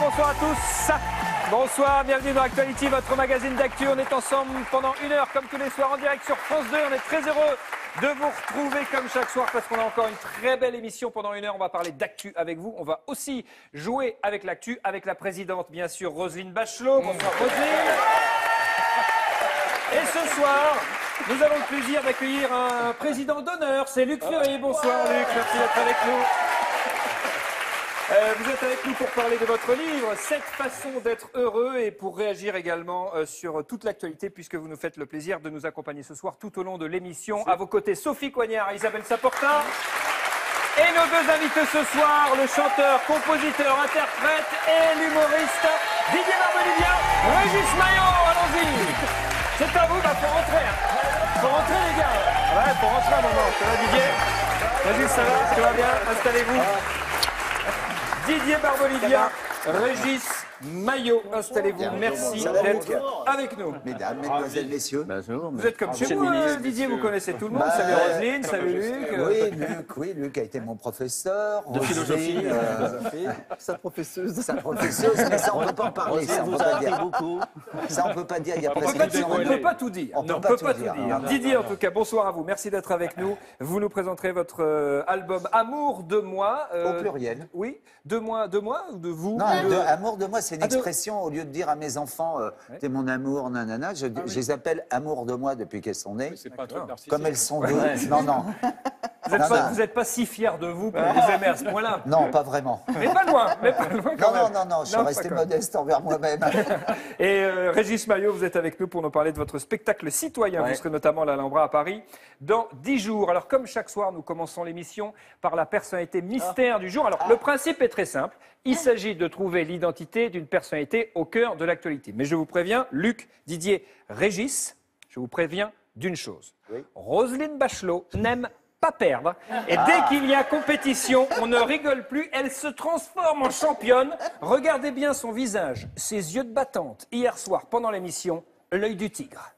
bonsoir à tous. Bonsoir, bienvenue dans Actuality, votre magazine d'actu. On est ensemble pendant 1 heure, comme tous les soirs, en direct sur France 2. On est très heureux de vous retrouver comme chaque soir parce qu'on a encore une très belle émission pendant 1 heure. On va parler d'actu avec vous. On va aussi jouer avec l'actu, avec la présidente, bien sûr, Roselyne Bachelot. Bonsoir, Roselyne. Et ce soir, nous avons le plaisir d'accueillir un président d'honneur. C'est Luc Ferry. Bonsoir, Luc. Merci d'être avec nous. Vous êtes avec nous pour parler de votre livre, 7 façons d'être heureux, et pour réagir également sur toute l'actualité, puisque vous nous faites le plaisir de nous accompagner ce soir tout au long de l'émission. À vos côtés, Sophie Coignard et Isabelle Saporta. Et nos deux invités ce soir, le chanteur, compositeur, interprète et l'humoriste Didier Barbelivien, Régis Maillot. Allons-y. C'est à vous, faut rentrer. Faut rentrer, les gars. Ouais, faut rentrer un moment. Ça va, Didier? Régis, ça va? Tout va bien? Installez-vous. Didier Barbelivien, Régis Maillot, installez-vous. Merci d'être avec nous. Mesdames, mesdemoiselles, messieurs. Bonjour. Vous êtes comme chez vous, Didier, vous connaissez tout le monde. Salut Roselyne, salut Luc. Oui, Luc a été mon professeur. De philosophie. Sa professeuse. Mais ça, on ne peut pas en parler. Ça, on vous peut a pas appris dire. beaucoup. Ça, on ne peut pas dire. Il y a On prescription. ne peut pas tout dire. On Non, peut pas tout dire. Didier, en tout cas, bonsoir à vous. Merci d'être avec nous. Vous nous présenterez votre album Amour de moi. Au pluriel. Oui, de moi ou de vous? Non, amour de moi, c'est une expression. Au lieu de dire à mes enfants, t'es mon amour, nanana, je les appelle amour de moi depuis qu'elles sont nées. C'est pas un truc narcissique. Comme elles sont deux. Non. Vous n'êtes pas si fiers de vous pour vous aimer à ce point-là? Non, pas vraiment. Mais pas loin quand même. Non, je suis resté modeste envers moi-même. Et Régis Maillot, vous êtes avec nous pour nous parler de votre spectacle citoyen. Vous serez notamment à l'Alhambra à Paris dans 10 jours. Alors, comme chaque soir, nous commençons l'émission par la personnalité mystère du jour. Alors, le principe est très simple. Il s'agit de trouver l'identité d'une personnalité au cœur de l'actualité. Mais je vous préviens, Luc, Didier, Régis, je vous préviens d'une chose. Oui. Roselyne Bachelot n'aime pas perdre. Et dès qu'il y a compétition, on ne rigole plus. Elle se transforme en championne. Regardez bien son visage, ses yeux de battante. Hier soir, pendant l'émission, l'œil du tigre.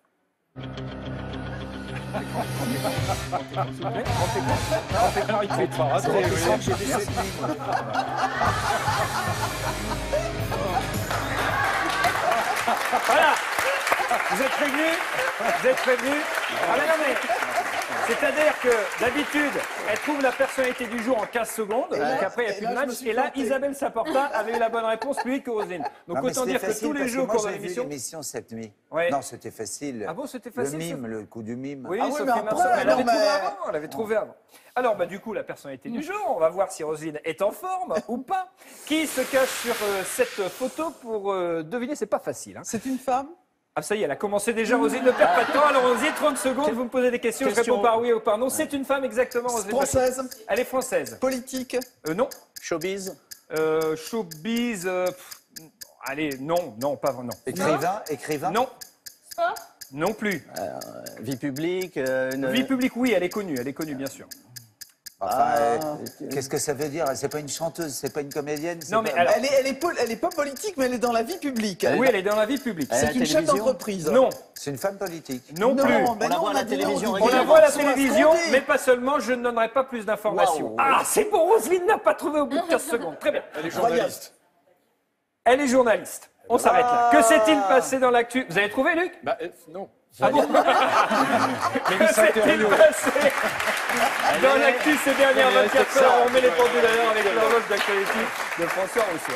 Voilà. Vous êtes prévenus? Ah mais non mais... C'est-à-dire que d'habitude, elle trouve la personnalité du jour en 15 secondes, donc après il n'y a plus de match. Et là, Isabelle Saporta avait eu la bonne réponse, plus vite que Roselyne. Donc autant dire que tous les jours quand pendant j'ai vu l'émission... l'émission cette nuit. Ouais. Non, c'était facile. Ah bon, c'était facile? Le mime, le coup du mime. Oui, Ah oui, Sophie mais après, Marceau, elle non, l'avait trouvé mais- avant, elle avait trouvé avant. Alors, du coup, la personnalité du jour, on va voir si Roselyne est en forme ou pas. Qui se cache sur cette photo pour deviner? C'est pas facile. Hein. C'est une femme? Ah, ça y est, elle a commencé déjà, Roselyne, ne perd pas de temps. Alors, Roselyne, 30 secondes, vous me posez des questions, je réponds par oui ou par non. C'est une femme, exactement, Roselyne. Française? Elle est française. Politique? Non. Showbiz. Showbiz, allez, non, pas vraiment. Écrivain. Non. Non plus. Vie publique. Vie publique, oui, elle est connue, bien sûr. Enfin, qu'est-ce que ça veut dire? C'est pas une chanteuse, c'est pas une comédienne. Non, mais pas... alors- Elle est pas politique, mais elle est dans la vie publique. Oui, elle est dans la vie publique. Elle- C'est la une chef télévision? d'entreprise. Non, C'est une femme politique. non plus. mais On la non, voit à la a dit non, télévision on dit On la régulièrement. voit à la Sur la télévision, fondée. mais pas seulement, je ne donnerai pas plus d'informations. Waouh. Ah, c'est bon, Roselyne n'a pas trouvé au bout de 15 secondes. Très bien. Elle est journaliste. Elle est journaliste. On s'arrête là. Que s'est-il passé dans l'actu? Vous avez trouvé, Luc? Non. Ah bon? Que s'est-il passé dans l'actu ces dernières 24 heures? On met les pendules à l'heure avec l'horloge d'actualité de François Rousseau.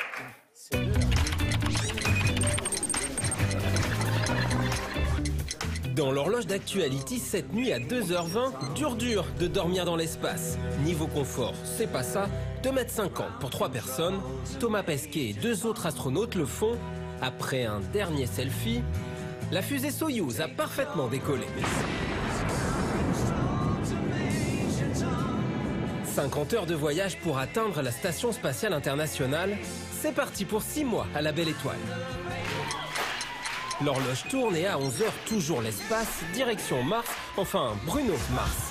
Allons-y. Dans l'horloge d'Actuality, cette nuit à 2h20, dur de dormir dans l'espace. Niveau confort, c'est pas ça. 2,50 m pour 3 personnes. Thomas Pesquet et 2 autres astronautes le font. Après un dernier selfie, la fusée Soyouz a parfaitement décollé. 50 heures de voyage pour atteindre la Station Spatiale Internationale. C'est parti pour 6 mois à la Belle Étoile. L'horloge tourne et à 11h, toujours l'espace, direction Mars, enfin Bruno Mars.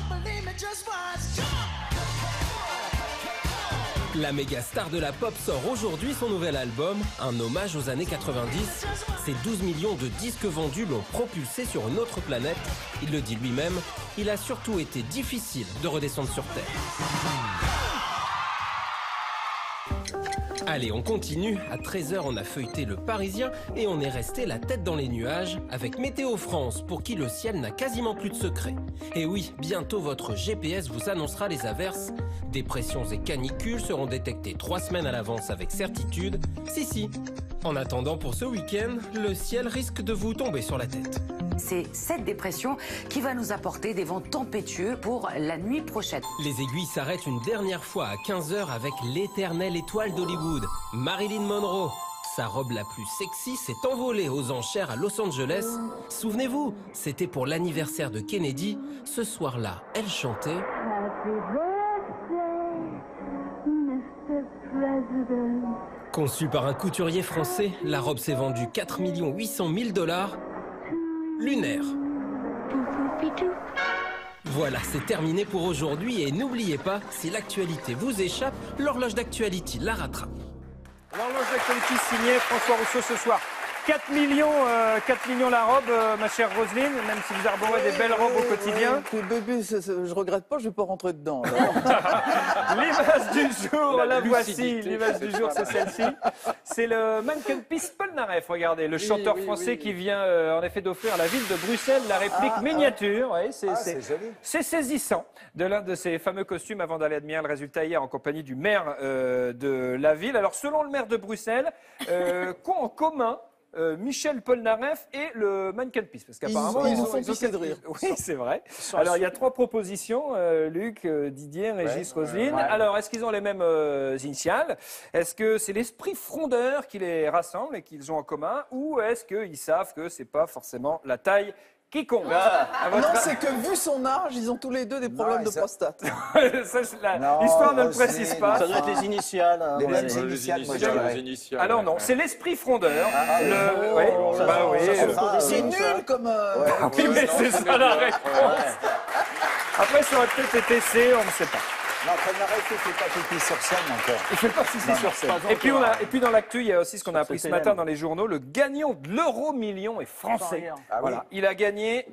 La méga star de la pop sort aujourd'hui son nouvel album, un hommage aux années 90. Ses 12 millions de disques vendus l'ont propulsé sur une autre planète. Il le dit lui-même, il a surtout été difficile de redescendre sur Terre. Allez, on continue. À 13h, on a feuilleté le Parisien et on est resté la tête dans les nuages avec Météo France, pour qui le ciel n'a quasiment plus de secret. Et oui, bientôt votre GPS vous annoncera les averses. Dépressions et canicules seront détectées 3 semaines à l'avance avec certitude. Si. En attendant, pour ce week-end, le ciel risque de vous tomber sur la tête. C'est cette dépression qui va nous apporter des vents tempétueux pour la nuit prochaine. Les aiguilles s'arrêtent une dernière fois à 15h avec l'éternelle étoile d'Hollywood, Marilyn Monroe. Sa robe la plus sexy s'est envolée aux enchères à Los Angeles. Souvenez-vous, c'était pour l'anniversaire de Kennedy. Ce soir-là, elle chantait... Happy birthday, Mr. President. Conçue par un couturier français, la robe s'est vendue 4 800 000 $. Lunaire. Voilà, c'est terminé pour aujourd'hui et n'oubliez pas, si l'actualité vous échappe, l'horloge d'actualité la rattrape. L'horloge d'actualité signée François Rousseau ce soir. 4 millions la robe, ma chère Roselyne, même si vous arborez des belles robes au quotidien. Oui, bébé, je regrette pas, je vais pas rentrer dedans. L'image du jour, la voici. lucidité. L'image du jour, c'est celle-ci. C'est le Mannequin Peace Polnareff, regardez, le chanteur français qui vient en effet d'offrir à la ville de Bruxelles la réplique miniature. Ouais, c'est joli. c'est saisissant de l'un de ces fameux costumes avant d'aller admirer le résultat hier en compagnie du maire de la ville. Alors, selon le maire de Bruxelles, qu'ont en commun Michel Polnareff et le Mannequin Peace, parce qu'apparemment ils nous font pisser de rire. Oui, c'est vrai. Alors il y a 3 propositions, Luc, Didier, Régis, Roselyne. Alors est-ce qu'ils ont les mêmes initiales? Est-ce que c'est l'esprit frondeur qui les rassemble et qu'ils ont en commun, ou est-ce qu'ils savent que c'est pas forcément la taille qui compte? Non, c'est que vu son âge, ils ont tous les deux des problèmes de prostate. L'histoire ne le précise pas. Ça doit être les initiales. hein, Les ouais. mêmes initiales, moi, je dirais. Alors non, c'est l'esprit frondeur. C'est nul comme... Oui, mais c'est ça la réponse. Après, ça aurait peut-être été C, on ne sait pas. Non, Polnareff, il ne fait pas pipi sur scène encore. Il fait pas pipi sur scène. Et puis dans l'actu, il y a aussi ce qu'on a appris ce matin dans les journaux, le gagnant de l'euro-million est français. Voilà. Il a gagné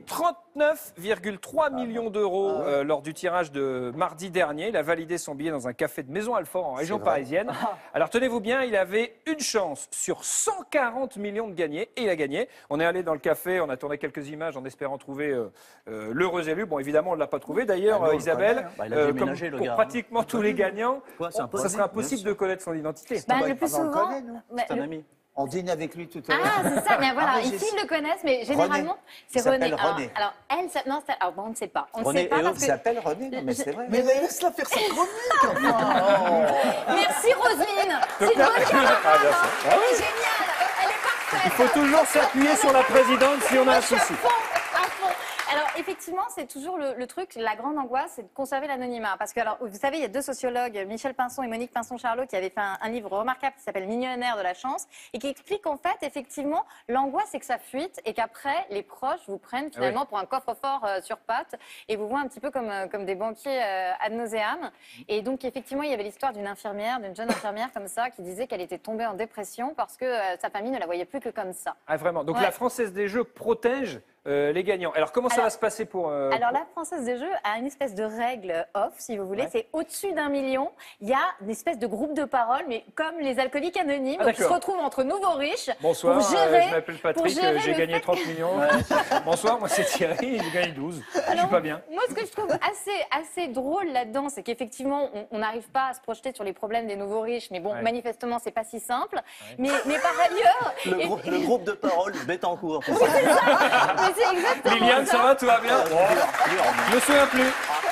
39,3 millions d'euros lors du tirage de mardi dernier. Il a validé son billet dans un café de Maison-Alfort en région parisienne. Alors tenez-vous bien, il avait une chance sur 140 millions de gagnés et il a gagné. On est allé dans le café, on a tourné quelques images en espérant trouver l'heureux élu. Bon, évidemment, on ne l'a pas trouvé. D'ailleurs, Isabelle, il a déménagé, le pour gars. pratiquement tous les gagnants, Quoi, c'est ça impossible, serait impossible de connaître son identité. Le plus on le souvent. connaît, nous. Bah, C'est un ami. On dîne avec lui tout à l'heure. Ah, c'est ça, mais voilà, Régis. ici ils le connaissent, mais généralement, c'est Il s'appelle René. René. Alors, elle, non, alors, bon, on ne sait pas. On ne René sait pas et parce Il que. s'appelle René, non mais c'est vrai. Mais laisse-la faire sa chronique, enfin. Merci Roselyne, c'est une bonne camarade, hein. Elle est géniale, elle est parfaite. Il faut toujours s'appuyer sur la présidente si on a un souci. À fond. Alors effectivement, c'est toujours le truc, la grande angoisse, c'est de conserver l'anonymat. Parce que alors, vous savez, il y a 2 sociologues, Michel Pinson et Monique Pinson-Charlot, qui avaient fait un livre remarquable qui s'appelle Millionnaire de la chance et qui explique en fait, effectivement, l'angoisse, c'est que ça fuite et qu'après, les proches vous prennent finalement pour un coffre-fort sur pattes et vous voient un petit peu comme des banquiers ad nauseam. Et donc, effectivement, il y avait l'histoire d'une infirmière, d'une jeune infirmière comme ça, qui disait qu'elle était tombée en dépression parce que sa famille ne la voyait plus que comme ça. Ah, vraiment. Donc Ouais. la Française des Jeux protège les gagnants. Alors comment ça va se passer pour... Alors la Française des Jeux a une espèce de règle off, si vous voulez. C'est au-dessus d'1 million, il y a une espèce de groupe de parole, mais comme les alcooliques anonymes, Ah, donc ils se d'accord. retrouvent entre nouveaux riches Bonsoir, pour gérer, je m'appelle pour Patrick, gérer j'ai le gagné fait 30 millions. Bonsoir, moi c'est Thierry, j'ai gagné 12. Je suis pas bien. Moi, ce que je trouve assez drôle là-dedans, c'est qu'effectivement, on n'arrive pas à se projeter sur les problèmes des nouveaux riches, mais bon, manifestement, c'est pas si simple. Mais par ailleurs... Le groupe de parole Bettencourt. Oui, c'est ça. Mais c'est exactement Liliane, ça va, tout va bien? Je me souviens plus.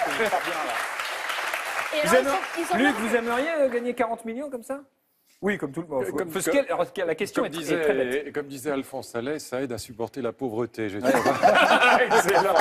Et Vous alors, aimeriez- ils sont Luc, pas- vous aimeriez gagner 40 millions comme ça? Oui, comme tout le monde. La question est très bête. Comme disait Alphonse Sallet, ça aide à supporter la pauvreté. J'ai Excellent.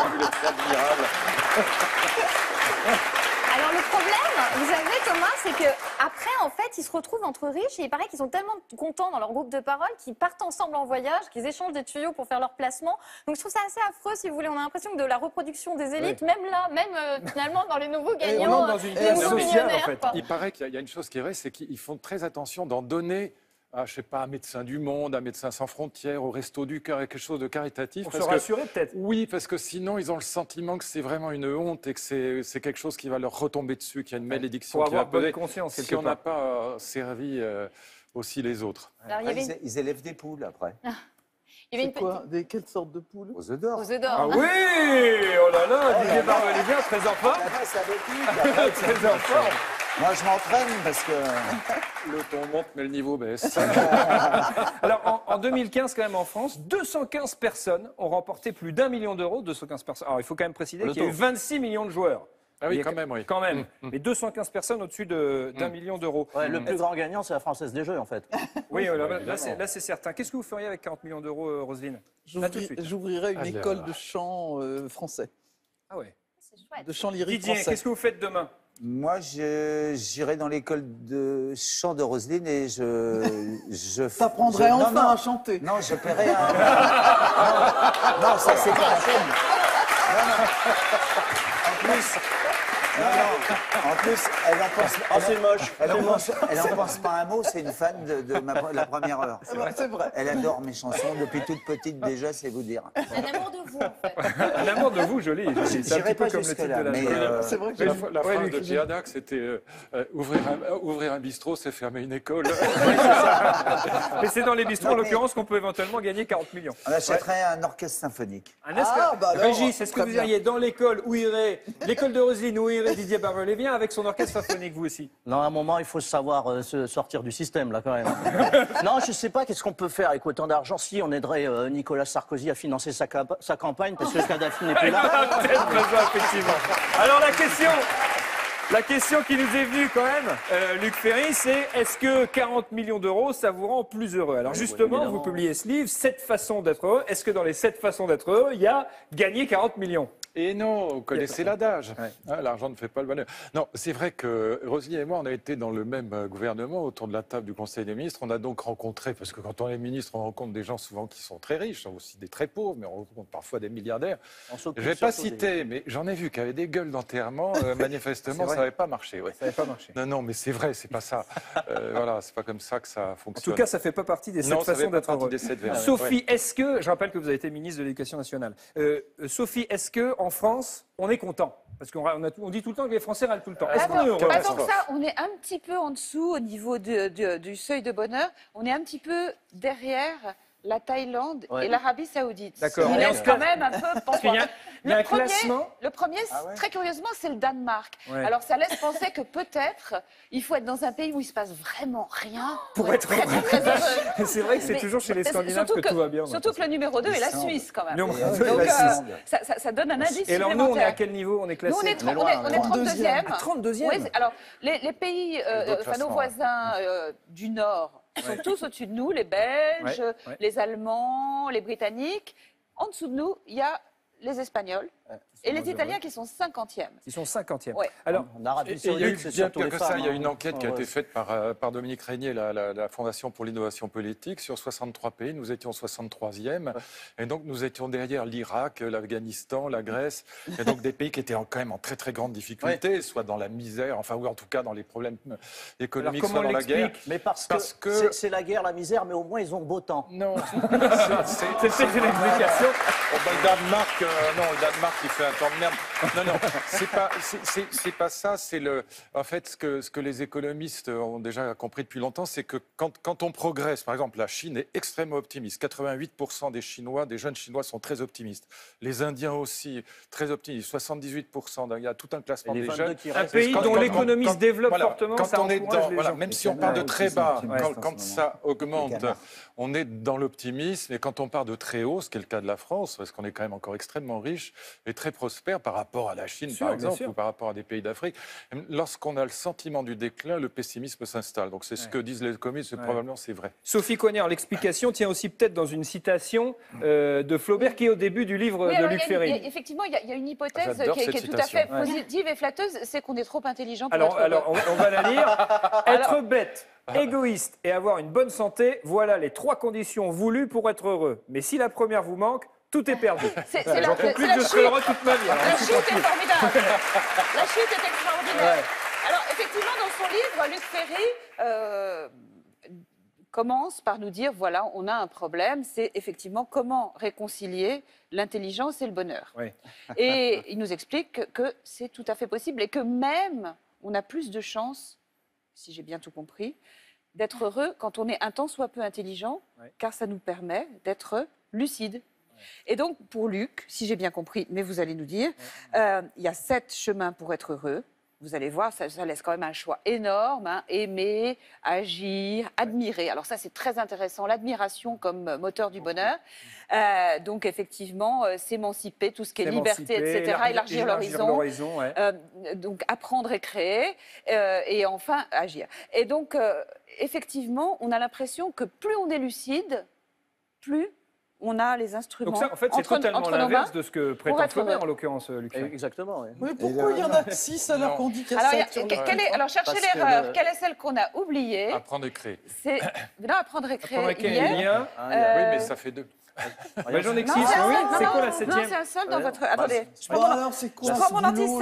Alors le problème, vous savez Thomas, c'est que après en fait ils se retrouvent entre riches et il paraît qu'ils sont tellement contents dans leur groupe de parole qu'ils partent ensemble en voyage, qu'ils échangent des tuyaux pour faire leur placement. Donc je trouve ça assez affreux si vous voulez. On a l'impression que de la reproduction des élites, même là, finalement dans les nouveaux gagnants, dans une les guerre nouveaux sociale, en millionnaires. fait. quoi. Il paraît qu'il y a une chose qui est vraie, c'est qu'ils font très attention d'en donner je sais pas, un Médecins du Monde, un Médecins sans frontières, au Resto du Cœur, quelque chose de caritatif. Pour se rassurer peut-être. Oui, parce que sinon, ils ont le sentiment que c'est vraiment une honte et que c'est quelque chose qui va leur retomber dessus, qu'il y a une malédiction Pour qui va avoir bonne peser conscience, si quelque on n'a part. pas servi aussi les autres. Alors, il y Après, avait une, ils élèvent des poules après. il y avait C'est une quoi quelle sorte de poule? Aux œufs d'or. aux œufs d'or. Ah oui, oh là là, Didier Barbelivien, très en forme. Ah, ça veut dire, Très en forme. moi, je m'entraîne parce que. Le ton monte, mais le niveau baisse. Alors, en 2015, quand même, en France, 215 personnes ont remporté plus d'1 million d'euros. 215 personnes. Alors, il faut quand même préciser qu'il y a eu 26 millions de joueurs. Ah oui, Il y a quand même, oui. Quand même. Mais 215 personnes au-dessus d'1 million d'euros. Ouais, le plus grand gagnant, c'est la Française des Jeux, en fait. Oui, là, c'est certain. Qu'est-ce que vous feriez avec 40 millions d'euros, Roselyne? Là, tout de suite. J'ouvrirai une Alors. école de chant français, Ah ouais. C'est chouette. de chant lyrique Didier, français. qu'est-ce que vous faites demain? Moi, j'irai dans l'école de chant de Roselyne et je T'apprendrais enfin non, à chanter. non, je paierai un. non, ça, c'est pas la peine. Non. En plus, elle en pense. C'est moche. Elle en pense pas un mot. C'est une fan de la première heure. C'est vrai. Elle adore mes chansons depuis toute petite déjà, c'est vous dire. C'est un amour de vous, en fait. Un amour de vous, joli. C'est un petit J'irai peu pas comme le titre de jusque-là, la mais chanson. C'est vrai que La, j'ai- la Ouais, phrase Luc, de Giadac, c'était ouvrir un bistrot, c'est fermer une école. Mais c'est dans les bistrots, en l'occurrence, qu'on peut éventuellement gagner 40 millions. on achèterait un orchestre symphonique. Un bah alors, Régis, est-ce que très vous bien. iriez dans l'école où irait l'école de Roselyne, où irait Didier Barbelivien avec son orchestre symphonique, vous aussi? Non, à un moment, il faut savoir se sortir du système, là, quand même. Non, je sais pas, qu'est-ce qu'on peut faire avec autant d'argent? Si, on aiderait Nicolas Sarkozy à financer sa campagne, parce que Kadhafi n'est plus là. Peut-être raison, effectivement. Alors la question qui nous est venue quand même, Luc Ferry, c'est est-ce que 40 millions d'euros, ça vous rend plus heureux? Alors justement, évidemment. vous publiez ce livre, 7 façons d'être heureux. Est-ce que dans les 7 façons d'être heureux, il y a gagner 40 millions? Et non, vous connaissez l'adage. Ouais. Hein, l'argent ne fait pas le bonheur. Non, c'est vrai que Roselyne et moi, on a été dans le même gouvernement autour de la table du Conseil des ministres. On a donc rencontré, parce que quand on est ministre, on rencontre des gens souvent qui sont très riches, aussi des très pauvres, mais on rencontre parfois des milliardaires. Je ne vais pas citer, mais j'en ai vu qui avaient des gueules d'enterrement. Manifestement, ça n'avait pas marché. Ouais. Ça n'avait pas marché. Non, mais c'est vrai, c'est pas ça. Voilà, c'est pas comme ça que ça En fonctionne. tout cas, ça ne fait pas partie des 7 non, ça fait façons pas d'être partie heureux. des 7 verbes. Sophie, est-ce que, je rappelle que vous avez été ministre de l'Éducation nationale, Sophie, est-ce qu'en France, on est content? Parce qu'on dit tout le temps que les Français râlent tout le temps. Est-ce qu'on est heureux? Pas tant que ça, on est un petit peu en dessous au niveau du seuil de bonheur. On est un petit peu derrière la Thaïlande et l'Arabie Saoudite. D'accord. On Et on laisse se quand classe- même un peu penser. qu'il y a un classement. Le premier, très curieusement, c'est le Danemark. Ouais. Alors ça laisse penser que peut-être il faut être dans un pays où il se passe vraiment rien Pour être très, très, très heureux. C'est vrai que c'est Mais toujours chez les Scandinaves surtout que tout va bien. Surtout que le numéro 2 est la Islande. Suisse quand même. Non, Donc ça donne un indice et alors nous, on est à quel niveau? On est classé? Nous, on est 32e. À 32e. Oui, alors, les pays, d'autres enfin, nos classements, voisins du Nord sont tous au-dessus de nous, les Belges, Ouais. les Allemands, les Britanniques. En dessous de nous, il y a les Espagnols et les Italiens qui sont 50e. Ils sont 50e. Ouais. Alors, En Arabie Et il y a eu Saoudite, c'est bien surtout pire les que ça. femmes. Il y a une hein. enquête qui a été faite par Dominique Régnier, la Fondation pour l'innovation politique, sur 63 pays. Nous étions 63e. Et donc, nous étions derrière l'Irak, l'Afghanistan, la Grèce. Et donc, des pays qui étaient quand même en très, très grande difficulté, soit dans la misère, enfin, ou en tout cas dans les problèmes économiques, Alors, soit comment dans on la guerre. l'explique? Mais parce Parce que que- c'est la guerre, la misère, mais au moins ils ont beau temps. Non, c'est peut-être une explication. le Danemark, non, le Danemark, il fait un temps de merde. Non, c'est pas ça. C'est en fait, ce que les économistes ont déjà compris depuis longtemps, c'est que quand on progresse, par exemple, la Chine est extrêmement optimiste. 88% des Chinois, des jeunes Chinois sont très optimistes. Les Indiens aussi, très optimistes. 78%. Il y a tout un classement Et les des 22 jeunes. qui Un restent, pays Quand- dont quand- l'économie quand- se développe voilà, fortement, quand ça on est encourage dans, les voilà, gens. même si Les on part de Canadiens très aussi bas, sont optimistes en quand ce ça augmente, Les Canards. on est dans l'optimisme. Et quand on part de très haut, ce qui est le cas de la France, parce qu'on est quand même encore extrêmement riche et très prospère par rapport à la Chine, Sûr, par bien exemple, sûr. ou par rapport à des pays d'Afrique, lorsqu'on a le sentiment du déclin, le pessimisme s'installe. Donc c'est ce que disent les économistes, probablement c'est vrai. Sophie Coignard, l'explication tient aussi peut-être dans une citation de Flaubert qui est au début du livre Oui, de alors, Luc il y a- Ferry. effectivement, il y a une hypothèse J'adore qui est cette tout à fait citation. positive et flatteuse, c'est qu'on est trop intelligent pour Alors, être heureux. on va la lire. Être bête, égoïste et avoir une bonne santé, voilà les 3 conditions voulues pour être heureux. Mais si la première vous manque, tout est perdu. C'est J'en conclus que je serai heureux toute ma vie. Alors, La je suis chute est tranquille. formidable. La chute est extraordinaire. Ouais. Alors, effectivement, dans son livre, Luc Ferry commence par nous dire, voilà, on a un problème, c'est effectivement comment réconcilier l'intelligence et le bonheur. Oui. Et il nous explique que c'est tout à fait possible et que même on a plus de chances, si j'ai bien tout compris, d'être heureux quand on est un tant soit peu intelligent, car ça nous permet d'être lucide. Et donc, pour Luc, si j'ai bien compris, mais vous allez nous dire, il y a 7 chemins pour être heureux. Vous allez voir, ça laisse quand même un choix énorme. Hein. Aimer, agir, admirer. Alors ça, c'est très intéressant. L'admiration comme moteur du bonheur. Donc effectivement, s'émanciper, tout ce qui est liberté, etc. Élargir l'horizon. Donc apprendre et créer. Et enfin, agir. Et donc, effectivement, on a l'impression que plus on est lucide, plus on a les instruments. Donc ça, en fait, c'est totalement l'inverse de ce que prétend Flaubert, en l'occurrence, Luc. Exactement, oui. Mais pourquoi il y en a que 6 alors qu'on dit qu'il y a 7 alors, cherchez l'erreur. Quelle est celle qu'on a oubliée? Apprendre et créer. Non, apprendre et créer. Oui, mais ça fait 2. Mais j'en ai que 6, oui. C'est quoi la 7e? Non, c'est un seul dans votre... Attendez, je prends mon anti-sèche.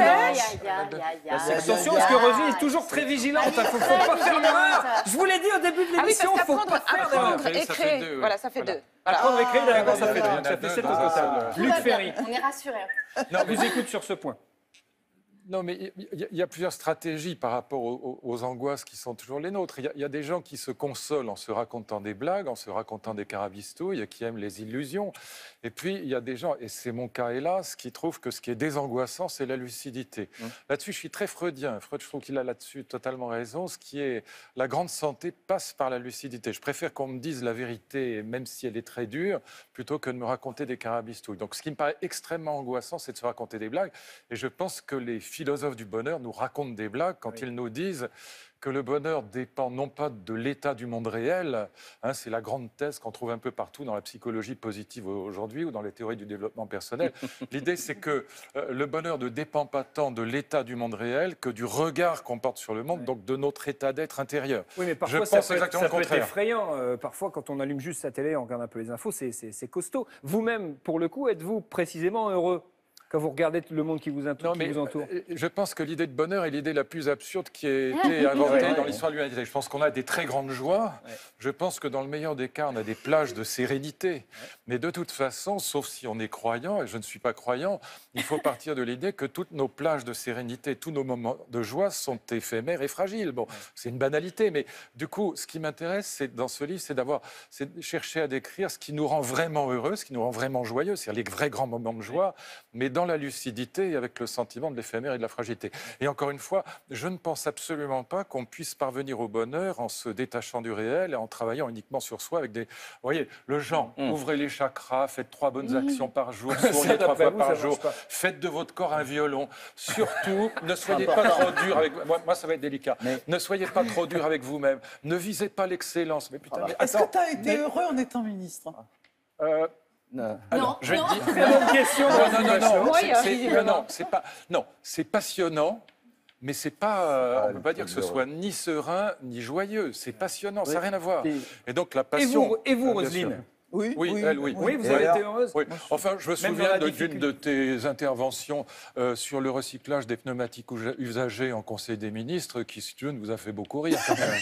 Attention, parce que Roselyne est toujours très vigilante. Il ne faut pas faire d'erreur. Je vous l'ai dit au début de l'émission, il ne faut pas faire d'erreur. Apprendre et créer, voilà, ça fait 2. Apprendre et créer, d'accord, ça fait 2. Ça fait 7 au total. Luc Ferry. On est rassurés. Je vous écoute sur ce point. Non, mais il y a plusieurs stratégies par rapport aux angoisses qui sont toujours les nôtres. Il y a des gens qui se consolent en se racontant des blagues, en se racontant des carabistouilles, qui aiment les illusions. Et puis, il y a des gens, et c'est mon cas hélas, qui trouvent que ce qui est désangoissant, c'est la lucidité. Là-dessus, je suis très freudien. Freud, je trouve qu'il a là-dessus totalement raison. Ce qui est la grande santé passe par la lucidité. Je préfère qu'on me dise la vérité, même si elle est très dure, plutôt que de me raconter des carabistouilles. Donc, ce qui me paraît extrêmement angoissant, c'est de se raconter des blagues. Et je pense que les philosophes du bonheur nous racontent des blagues quand ils nous disent que le bonheur dépend non pas de l'état du monde réel, hein, c'est la grande thèse qu'on trouve un peu partout dans la psychologie positive aujourd'hui ou dans les théories du développement personnel. L'idée, c'est que le bonheur ne dépend pas tant de l'état du monde réel que du regard qu'on porte sur le monde, donc de notre état d'être intérieur. Oui, mais parfois, ça peut être effrayant. Parfois, quand on allume juste sa télé, on regarde un peu les infos, c'est costaud. Vous-même, pour le coup, êtes-vous précisément heureux quand vous regardez le monde qui vous entoure? Je pense que l'idée de bonheur est l'idée la plus absurde qui a été inventée dans l'histoire de l'humanité. Je pense qu'on a des très grandes joies. Je pense que dans le meilleur des cas, on a des plages de sérénité. Mais de toute façon, sauf si on est croyant, et je ne suis pas croyant, il faut partir de l'idée que toutes nos plages de sérénité, tous nos moments de joie sont éphémères et fragiles. Bon, c'est une banalité, mais du coup, ce qui m'intéresse dans ce livre, c'est de chercher à décrire ce qui nous rend vraiment heureux, ce qui nous rend vraiment joyeux, c'est-à-dire les vrais grands moments de joie, mais dans la lucidité et avec le sentiment de l'éphémère et de la fragilité. Et encore une fois, je ne pense absolument pas qu'on puisse parvenir au bonheur en se détachant du réel et en travaillant uniquement sur soi avec des... Vous voyez, le genre, ouvrez les chakras, faites 3 bonnes actions par jour, souriez 3 fois par jour, faites de votre corps un violon. Surtout, ne soyez pas trop dur avec... Moi, ça va être délicat. Ne soyez pas trop dur avec vous-même. Ne visez pas l'excellence. Mais putain, est-ce que tu as été heureux en étant ministre? Non. Alors, je vais te dire. C'est la même question. Non, c'est passionnant, mais c'est pas. On ne peut pas dire que ce soit ni serein ni joyeux. C'est passionnant, ça n'a rien à voir. Et donc la passion. Et vous, Roselyne? Oui, oui. Oui, vous avez été heureuse? Oui. Enfin, je me souviens d'une de tes interventions sur le recyclage des pneumatiques usagés en Conseil des ministres, qui, si tu veux, nous a fait beaucoup rire.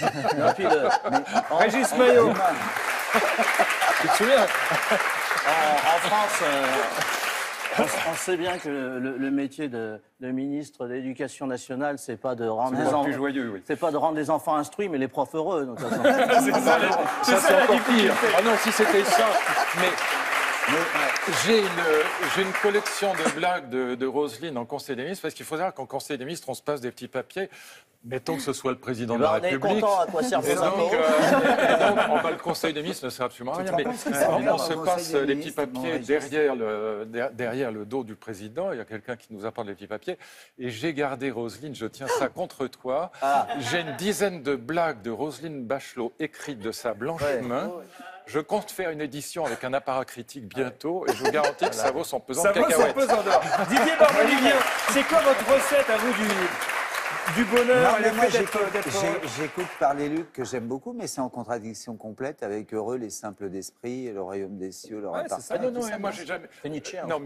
Régis Maillot. Tu te souviens? En France, on sait bien que le métier de ministre de l'Éducation nationale, c'est pas de rendre les enfants instruits, mais les profs heureux. Donc, c'est encore pire. Ah non, si c'était ça. Mais j'ai une collection de blagues de Roselyne en Conseil des ministres, parce qu'il faut savoir qu'en Conseil des ministres, on se passe des petits papiers. Mettons que ce soit le président de la République. On est content, à quoi servent et donc, le Conseil des ministres ne sert absolument à rien. Mais on se passe les petits papiers derrière le dos du président. Il y a quelqu'un qui nous apporte les petits papiers. Et j'ai gardé Roselyne, je tiens ça contre toi. J'ai une dizaine de blagues de Roselyne Bachelot écrites de sa blanche main. Je compte faire une édition avec un apparat critique bientôt et je vous garantis que ça vaut son pesant de cacahuètes. Ça vaut son pesant d'or. Didier Barbelivien, c'est quoi votre recette à vous du bonheur? J'écoute parler Luc, que j'aime beaucoup, mais c'est en contradiction complète avec heureux les simples d'esprit, le royaume des cieux, le Non, moi j'ai jamais... C'est Nietzsche. Non, mais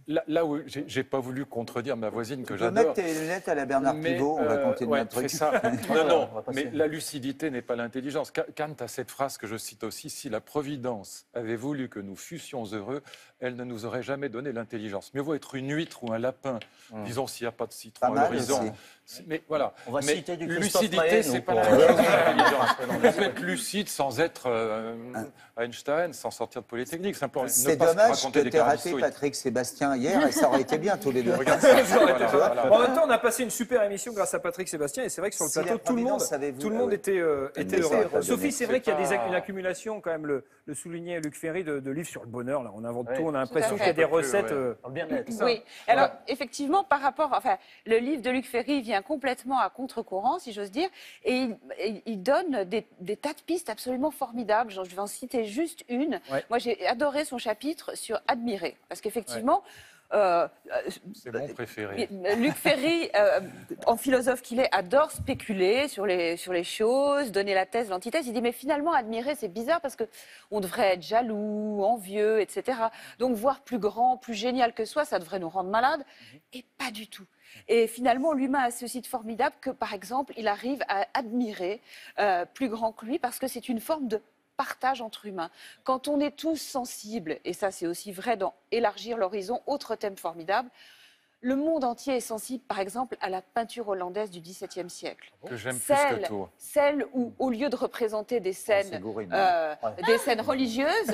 là où j'ai pas voulu contredire ma voisine que Tu peux j'adore. mettre tes lunettes à la Bernard Pivot, on va continuer ouais, notre truc. c'est ça. Non, mais la lucidité n'est pas l'intelligence. Kant a cette phrase que je cite aussi, si la Providence avait voulu que nous fussions heureux, elle ne nous aurait jamais donné l'intelligence. Mieux vaut être une huître ou un lapin, disons s'il n'y a pas de citron à l'horizon. Mais voilà. On va citer du Christophe lucidité, Maé, c'est nous, pas pour- la même chose que l'intelligence. On peut être lucide sans être Einstein, sans sortir de Polytechnique. Simplement, C'est ne pas se dommage raconter que des tu aies raté carabistouilles. Patrick Sébastien hier et ça aurait été bien tous les deux. Regarde Ça aurait été Voilà, fait. voilà. En même temps, on a passé une super émission grâce à Patrick Sébastien et c'est vrai que sur le Si la plateau, tout le monde, Providence avait voulu- tout le monde ah oui. était Mais heureux. c'est pas Sophie, donné. c'est vrai qu'il y a C'est pas- une accumulation, quand même, le soulignait Luc Ferry, de livres sur le bonheur. Là. On invente Oui, tout, on a tout l'impression à qu'il y a fait. des recettes. Dans le bien-être. Oui. Alors, effectivement, par rapport, enfin, le livre de Luc Ferry vient complètement à contre-courant, si j'ose dire, et il donne des tas de pistes absolument formidables. Genre, je vais en citer juste une. Ouais. Moi, j'ai adoré son chapitre sur admirer, parce qu'effectivement. C'est mon préféré. Luc Ferry, en philosophe qu'il est, adore spéculer sur les choses, donner la thèse, l'antithèse. Il dit, mais finalement, admirer, c'est bizarre parce qu'on devrait être jaloux, envieux, etc. Donc, voir plus grand, plus génial que soi, ça devrait nous rendre malades. Et pas du tout. Et finalement, l'humain a ceci de formidable que, par exemple, il arrive à admirer plus grand que lui parce que c'est une forme de partage entre humains. Quand on est tous sensibles, et ça c'est aussi vrai dans Élargir l'horizon, autre thème formidable, le monde entier est sensible, par exemple, à la peinture hollandaise du XVIIe siècle. Que j'aime plus que tout. Celle où, au lieu de représenter des c'est scènes, gourine. des scènes religieuses,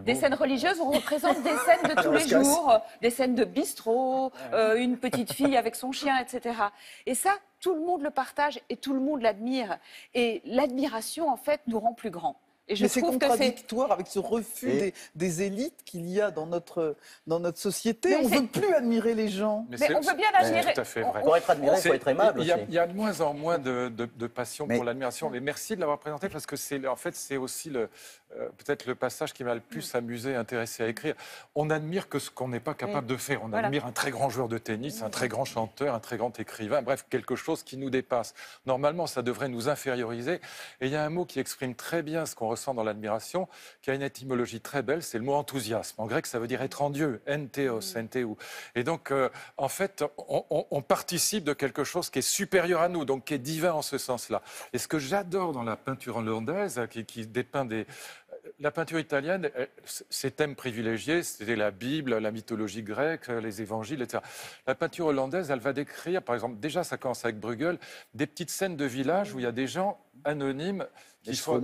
on représente des scènes de tous les jours, des scènes de bistrot, une petite fille avec son chien, etc. Et ça, tout le monde le partage et tout le monde l'admire. Et l'admiration, en fait, nous rend plus grands. Et je Mais c'est trouve que c'est... contradictoire avec ce refus Et- des élites qu'il y a dans notre société. Mais On ne c'est- veut plus admirer les gens. Mais c'est- on veut bien c'est l'admirer. tout à fait vrai. Pour être admiré, il faut être aimable Il y a- aussi. il y a de moins en moins de passion Mais- pour l'admiration. Mais merci de l'avoir présenté parce que en fait, c'est aussi peut-être le passage qui m'a le plus amusé, intéressé à écrire. On admire que ce qu'on n'est pas capable de faire. On Voilà. admire un très grand joueur de tennis, un très grand chanteur, un très grand écrivain, bref, quelque chose qui nous dépasse. Normalement, ça devrait nous inférioriser. Et il y a un mot qui exprime très bien ce qu'on ressent dans l'admiration, qui a une étymologie très belle, c'est le mot enthousiasme. En grec, ça veut dire être en Dieu, entheos, entheu. Et donc, en fait, on participe de quelque chose qui est supérieur à nous, donc qui est divin en ce sens-là. Et ce que j'adore dans la peinture hollandaise, qui dépeint la peinture italienne, ses thèmes privilégiés, c'était la Bible, la mythologie grecque, les évangiles, etc. La peinture hollandaise, elle va décrire, par exemple, déjà ça commence avec Bruegel, des petites scènes de village où il y a des gens anonymes qui sont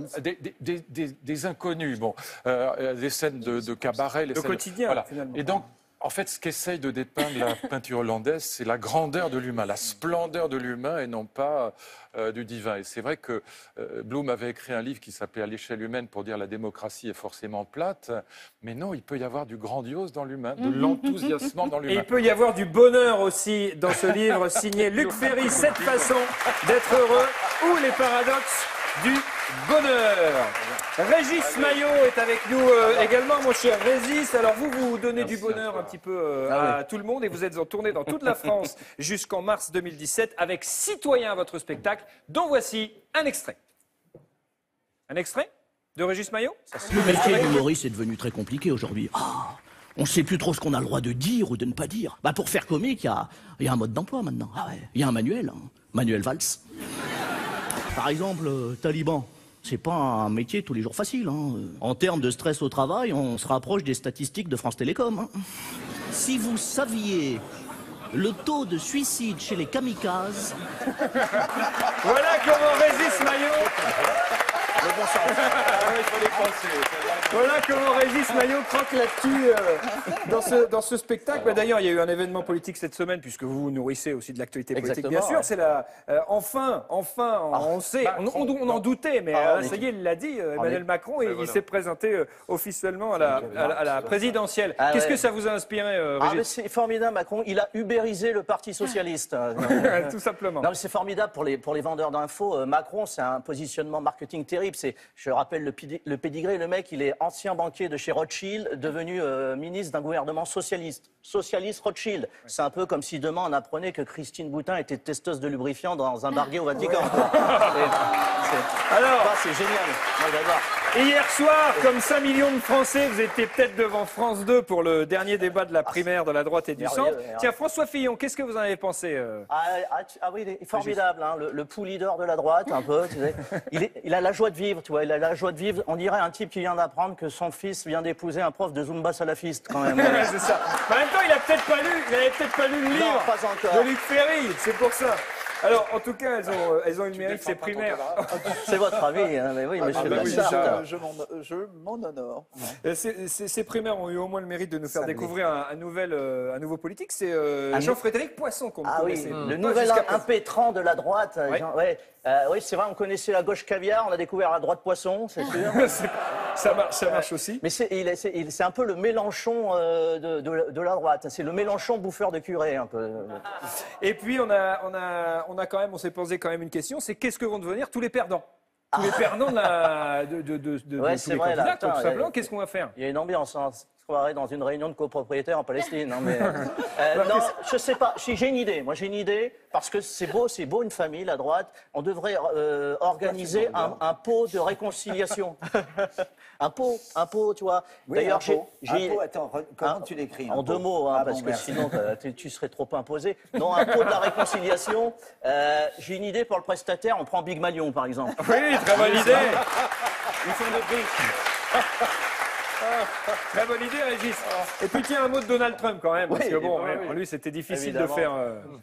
des inconnus, des scènes de cabaret, Le quotidien, voilà. finalement. Et donc, en fait, ce qu'essaye de dépeindre la peinture hollandaise, c'est la grandeur de l'humain, la splendeur de l'humain et non pas du divin. Et c'est vrai que Bloom avait écrit un livre qui s'appelait À l'échelle humaine pour dire la démocratie est forcément plate. Mais non, il peut y avoir du grandiose dans l'humain, de l'enthousiasme dans Et l'humain. il peut y avoir du bonheur aussi dans ce livre signé Luc Ferry, 7 façons d'être heureux ou les paradoxes du bonheur. Régis Maillot est avec nous également, mon cher Régis. Alors vous donnez du bonheur un petit peu à tout le monde et vous êtes en tournée dans toute la France jusqu'en mars 2017 avec Citoyen à votre spectacle, dont voici un extrait. Un extrait de Régis Maillot? Le métier d'humoriste est devenu très compliqué aujourd'hui. On ne sait plus trop ce qu'on a le droit de dire ou de ne pas dire. Pour faire comique, il y a un mode d'emploi maintenant. Il y a un manuel, Manuel Valls. Par exemple, taliban. C'est pas un métier tous les jours facile. En termes de stress au travail, on se rapproche des statistiques de France Télécom. Si vous saviez le taux de suicide chez les kamikazes... Voilà comment Régis Maillot... Voilà comment Régis Maillot croque l'actu dans ce spectacle. D'ailleurs, il y a eu un événement politique cette semaine, puisque vous vous nourrissez aussi de l'actualité politique, bien sûr. Ouais. C'est enfin, on sait, on en doutait, mais ça y est, il l'a dit, Emmanuel Macron, et il s'est présenté officiellement à la présidentielle. Qu'est-ce que ça vous a inspiré, Mais Régis? c'est formidable, Macron. Il a ubérisé le Parti socialiste. Tout simplement. Non, mais c'est formidable pour les vendeurs d'infos. Macron, c'est un positionnement marketing terrible. Je rappelle le pédigré. Le mec, il est ancien banquier de chez Rothschild, devenu ministre d'un gouvernement socialiste. Socialiste Rothschild. C'est un peu comme si demain on apprenait que Christine Boutin était testeuse de lubrifiant dans un barguet au Vatican. Alors, c'est génial. Moi, j'adore. Hier soir, comme 5 millions de Français, vous étiez peut-être devant France 2 pour le dernier débat de la primaire de la droite et du centre. Tiens, François Fillon, qu'est-ce que vous en avez pensé oui, il est formidable, hein, le pou leader de la droite, un peu. Tu sais. Il a la joie de vivre, tu vois. Il a la joie de vivre. On dirait un type qui vient d'apprendre que son fils vient d'épouser un prof de Zumba salafiste, quand même. C'est ça. Mais en même temps, il avait peut-être pas lu le livre pas encore. de Luc Ferry, c'est pour ça. Alors, en tout cas, elles ont eu le mérite, ces primaires. C'est votre avis, hein, mais oui, monsieur Lassard. Je m'en honore. Ces primaires ont eu au moins le mérite de nous faire découvrir un nouveau politique. C'est Jean-Frédéric Poisson qu'on connaissait. Le nouvel impétrant de la droite. Oui, c'est vrai, on connaissait la gauche caviar, on a découvert la droite poisson, c'est sûr. Ça marche aussi. Mais c'est un peu le Mélenchon de la droite. C'est le Mélenchon bouffeur de curé, un peu. Et puis, on s'est posé quand même une question, c'est qu'est-ce que vont devenir tous les perdants? Tous les perdants de tous les candidats, tout simplement, qu'est-ce qu'on va faire? Il y a une ambiance, hein. On va aller dans une réunion de copropriétaires en Palestine. Non, mais, non, je sais pas. J'ai une idée. Moi, j'ai une idée parce que c'est beau une famille, la droite. On devrait organiser un pot de réconciliation. un pot, tu vois. Oui, d'ailleurs, un pot, attends, comment tu l'écris? En 2 mots, hein, parce que sinon, tu serais trop imposé. Non, un pot de la réconciliation. J'ai une idée pour le prestataire. On prend Big Malion, par exemple. Oui, très bonne idée. Ils font le prix. Très bonne idée, Régis. Et puis tiens, un mot de Donald Trump quand même, parce que bon, lui c'était difficile de faire.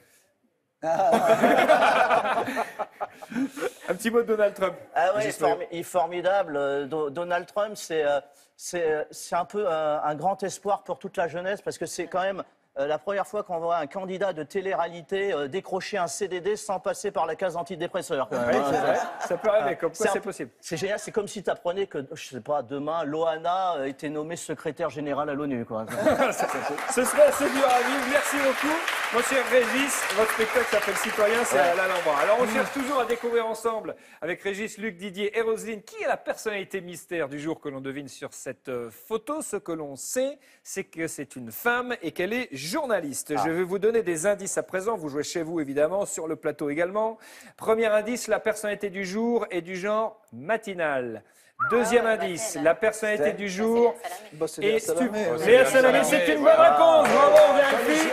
Un petit mot de Donald Trump. Ah oui, il est formidable. Donald Trump, c'est un peu un grand espoir pour toute la jeunesse, parce que c'est quand même la première fois qu'on voit un candidat de télé-réalité décrocher un CDD sans passer par la case antidépresseur. Oui, c'est vrai. Ça peut arriver, comme quoi c'est possible. C'est génial, c'est comme si tu apprenais que, je sais pas, demain, Loana était nommée secrétaire générale à l'ONU. Ce serait assez dur à vivre. Merci beaucoup. Mon cher Régis, votre spectacle s'appelle Citoyen, c'est à l'Alhambra. Alors on cherche toujours à découvrir ensemble, avec Régis, Luc, Didier et Roselyne, qui est la personnalité mystère du jour que l'on devine sur cette photo. Ce que l'on sait, c'est que c'est une femme et qu'elle est journaliste. Je vais vous donner des indices à présent. Vous jouez chez vous, évidemment, sur le plateau également. Premier indice, la personnalité du jour est du genre matinal. Deuxième indice, la personnalité du jour est stupide. Léa Salamé, c'est une bonne réponse. Bravo, on vérifie.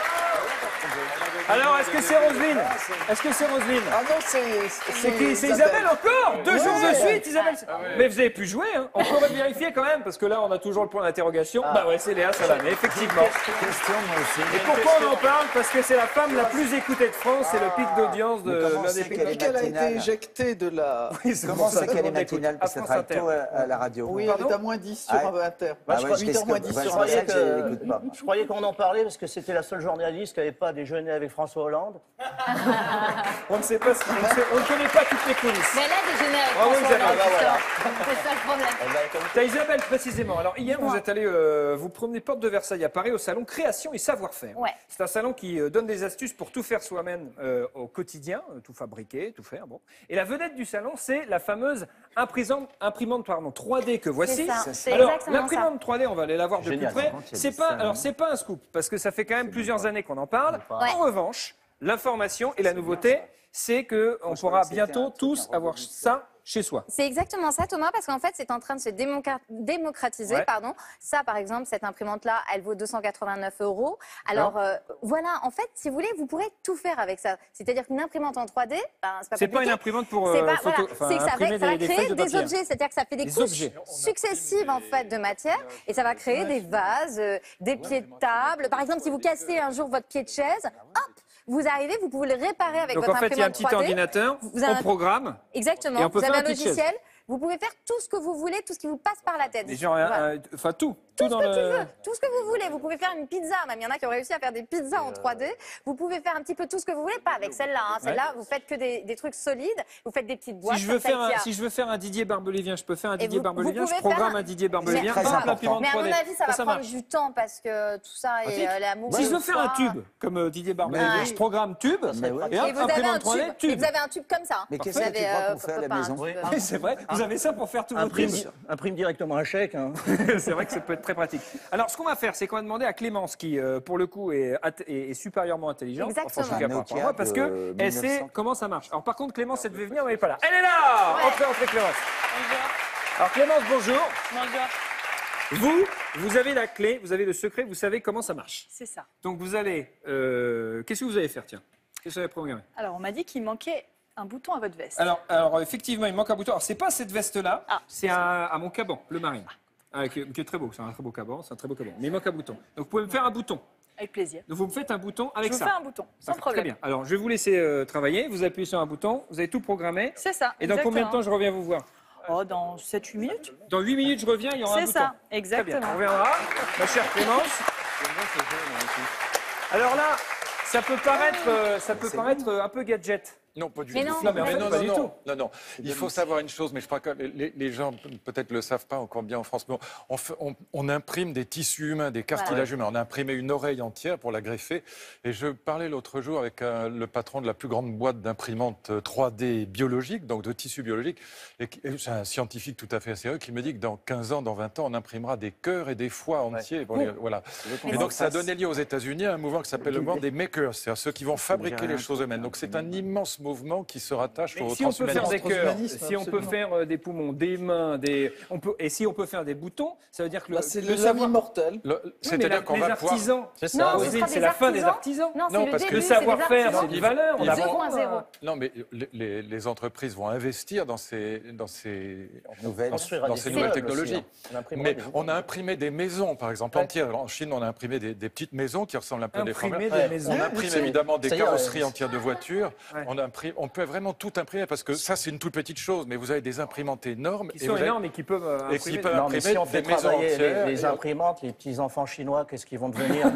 Alors, est-ce que c'est Roselyne? Ah non, c'est qui? C'est Isabelle encore? 2 jours de suite, Isabelle. Mais vous avez pu jouer, hein? On pourrait vérifier quand même, parce que là, on a toujours le point d'interrogation. Bah ouais, c'est Léa Salamé, effectivement. Question, moi aussi. Et pourquoi on en parle? Parce que c'est la femme la plus écoutée de France, c'est le pic d'audience de l'un des pays. Et qu'elle a été éjectée de la... Comment c'est qu'elle est matinale? Parce qu'elle travaille tôt à la radio. Oui, elle est à moins 10 sur Inter. Je crois 8h moins 10 sur Inter. Je croyais qu'on en parlait parce que c'était la seule journaliste qui n'avait pas déjeuné avec François Hollande. On ne sait pas, on ne connaît pas toutes les coulisses. Mais elle a déjeuné avec Bravo, François Hollande. Isabelle. C'est ça le problème. T'as Isabelle précisément. Alors hier, vous êtes allé vous promener porte de Versailles à Paris au salon Création et Savoir-faire. Ouais. C'est un salon qui donne des astuces pour tout faire soi-même au quotidien, tout fabriquer, tout faire. Bon. Et la vedette du salon, c'est la fameuse imprimante 3D que voici. C'est alors exactement l'imprimante 3D, on va aller la voir de plus près. C'est pas un scoop parce que ça fait quand même plusieurs années qu'on en parle. En revanche, l'information et la nouveauté, c'est qu'on pourra bientôt tous avoir ça chez soi. C'est exactement ça, Thomas, parce qu'en fait, c'est en train de se démocratiser. Ouais. Pardon. Ça, par exemple, cette imprimante-là, elle vaut 289 €. Alors, voilà, en fait, si vous voulez, vous pourrez tout faire avec ça. C'est-à-dire qu'une imprimante en 3D, c'est pas une imprimante pour c'est imprimer que ça va créer des papier. objets, c'est-à-dire que ça fait des couches successives en fait de matière, et ça va créer des vases, des pieds de table. Par exemple, si vous cassez un jour votre pied de chaise, hop, vous arrivez, vous pouvez le réparer avec votre imprimante 3D. Donc en fait, il y a un petit ordinateur, on programme. Exactement. Et on peut vous faire avez un une petite logiciel. Vous pouvez faire tout ce que vous voulez, tout ce qui vous passe par la tête. Genre, enfin tout. Tout ce que tu veux, tout ce que vous voulez. Vous pouvez faire une pizza, même il y en a qui ont réussi à faire des pizzas en 3D. Vous pouvez faire un petit peu tout ce que vous voulez, pas avec celle-là. Hein. Celle-là, vous faites que des trucs solides, vous faites des petites boîtes. Si je veux faire un Didier Barbelivien, je peux faire un Didier Barbelivien, je programme un Didier Barbelivien. Mais à mon avis, ça va prendre du temps parce que tout ça est l'amour. Si je veux faire un tube, comme Didier Barbelivien, je programme tube, et imprimante 3D, tube. Et vous avez un tube comme ça. Mais qu'est-ce que tu crois qu'on fait à la maison? Oui, c'est vrai, vous avez ça pour faire tout votre tube. Imprime directement un chèque. Hein. C'est vrai que ça peut être très pratique. Alors, ce qu'on va faire, c'est qu'on va demander à Clémence, qui, pour le coup, est supérieurement intelligente. Exactement. Enfin, moi, parce qu'elle sait comment ça marche. Alors, par contre, Clémence, elle devait venir, mais elle n'est pas là. Elle est là. Entrez, Clémence. Alors Clémence, bonjour. Bonjour. Vous avez la clé, vous avez le secret, vous savez comment ça marche. C'est ça. Donc vous allez... qu'est-ce que vous allez faire, tiens? Qu'est-ce que vous avez programmé? Alors, on m'a dit qu'il manquait un bouton à votre veste. Alors effectivement, il manque un bouton. Alors c'est pas cette veste-là, c'est à mon caban, le marine. Qui est très beau, c'est un très beau caban, mais il manque un bouton. Donc vous pouvez me faire un bouton. Avec plaisir. Donc vous me faites un bouton avec ça. Je vous fais un bouton, sans problème. Très bien. Alors je vais vous laisser travailler, vous appuyez sur un bouton, vous avez tout programmé. C'est ça. Et dans combien de temps je reviens vous voir? Oh, dans 7-8 minutes. Dans 8 minutes, je reviens, il y aura un bouton. C'est ça, exactement. Très bien, on reviendra, ma chère Clémence. Alors là, ça peut paraître un peu gadget. Non, pas du Mais tout. non, Non. Il faut savoir une chose, mais je crois que les gens peut-être le savent pas encore bien en France. Mais on imprime des tissus humains, des cartilages humains. On a imprimé une oreille entière pour la greffer. Et je parlais l'autre jour avec le patron de la plus grande boîte d'imprimantes 3D biologique, donc de tissus biologiques. Et c'est un scientifique tout à fait sérieux qui me dit que dans 15 ans, dans 20 ans, on imprimera des cœurs et des foies entiers. Voilà. Et donc ça a donné lieu aux États-Unis à un mouvement qui s'appelle le mouvement des makers, c'est-à-dire ceux qui vont fabriquer les choses eux-mêmes. Donc c'est un immense mouvement qui se rattache au si on peut faire des cœurs, si on peut absolument. faire des poumons, des mains, et si on peut faire des boutons, ça veut dire que C'est le savoir mortel. C'est-à-dire qu'on les va pouvoir... artisans, Non, ce sera c'est des la fin des artisans. artisans. Non, parce c'est que le le début, savoir-faire, c'est c'est des une valeur. artisans. 0.0. Non, mais les entreprises vont investir dans ces nouvelles technologies. Mais on a imprimé des maisons, par exemple, entières. En Chine, on a imprimé des petites maisons qui ressemblent un peu à des Imprimer formes. des maisons. On imprime évidemment des carrosseries entières de voitures. On peut vraiment tout imprimer parce que ça, c'est une toute petite chose, mais vous avez des imprimantes énormes. Qui sont énormes et qui peuvent imprimer. Non, mais si on fait des maisons travailler entières. les imprimantes, les petits-enfants chinois, qu'est-ce qu'ils vont devenir?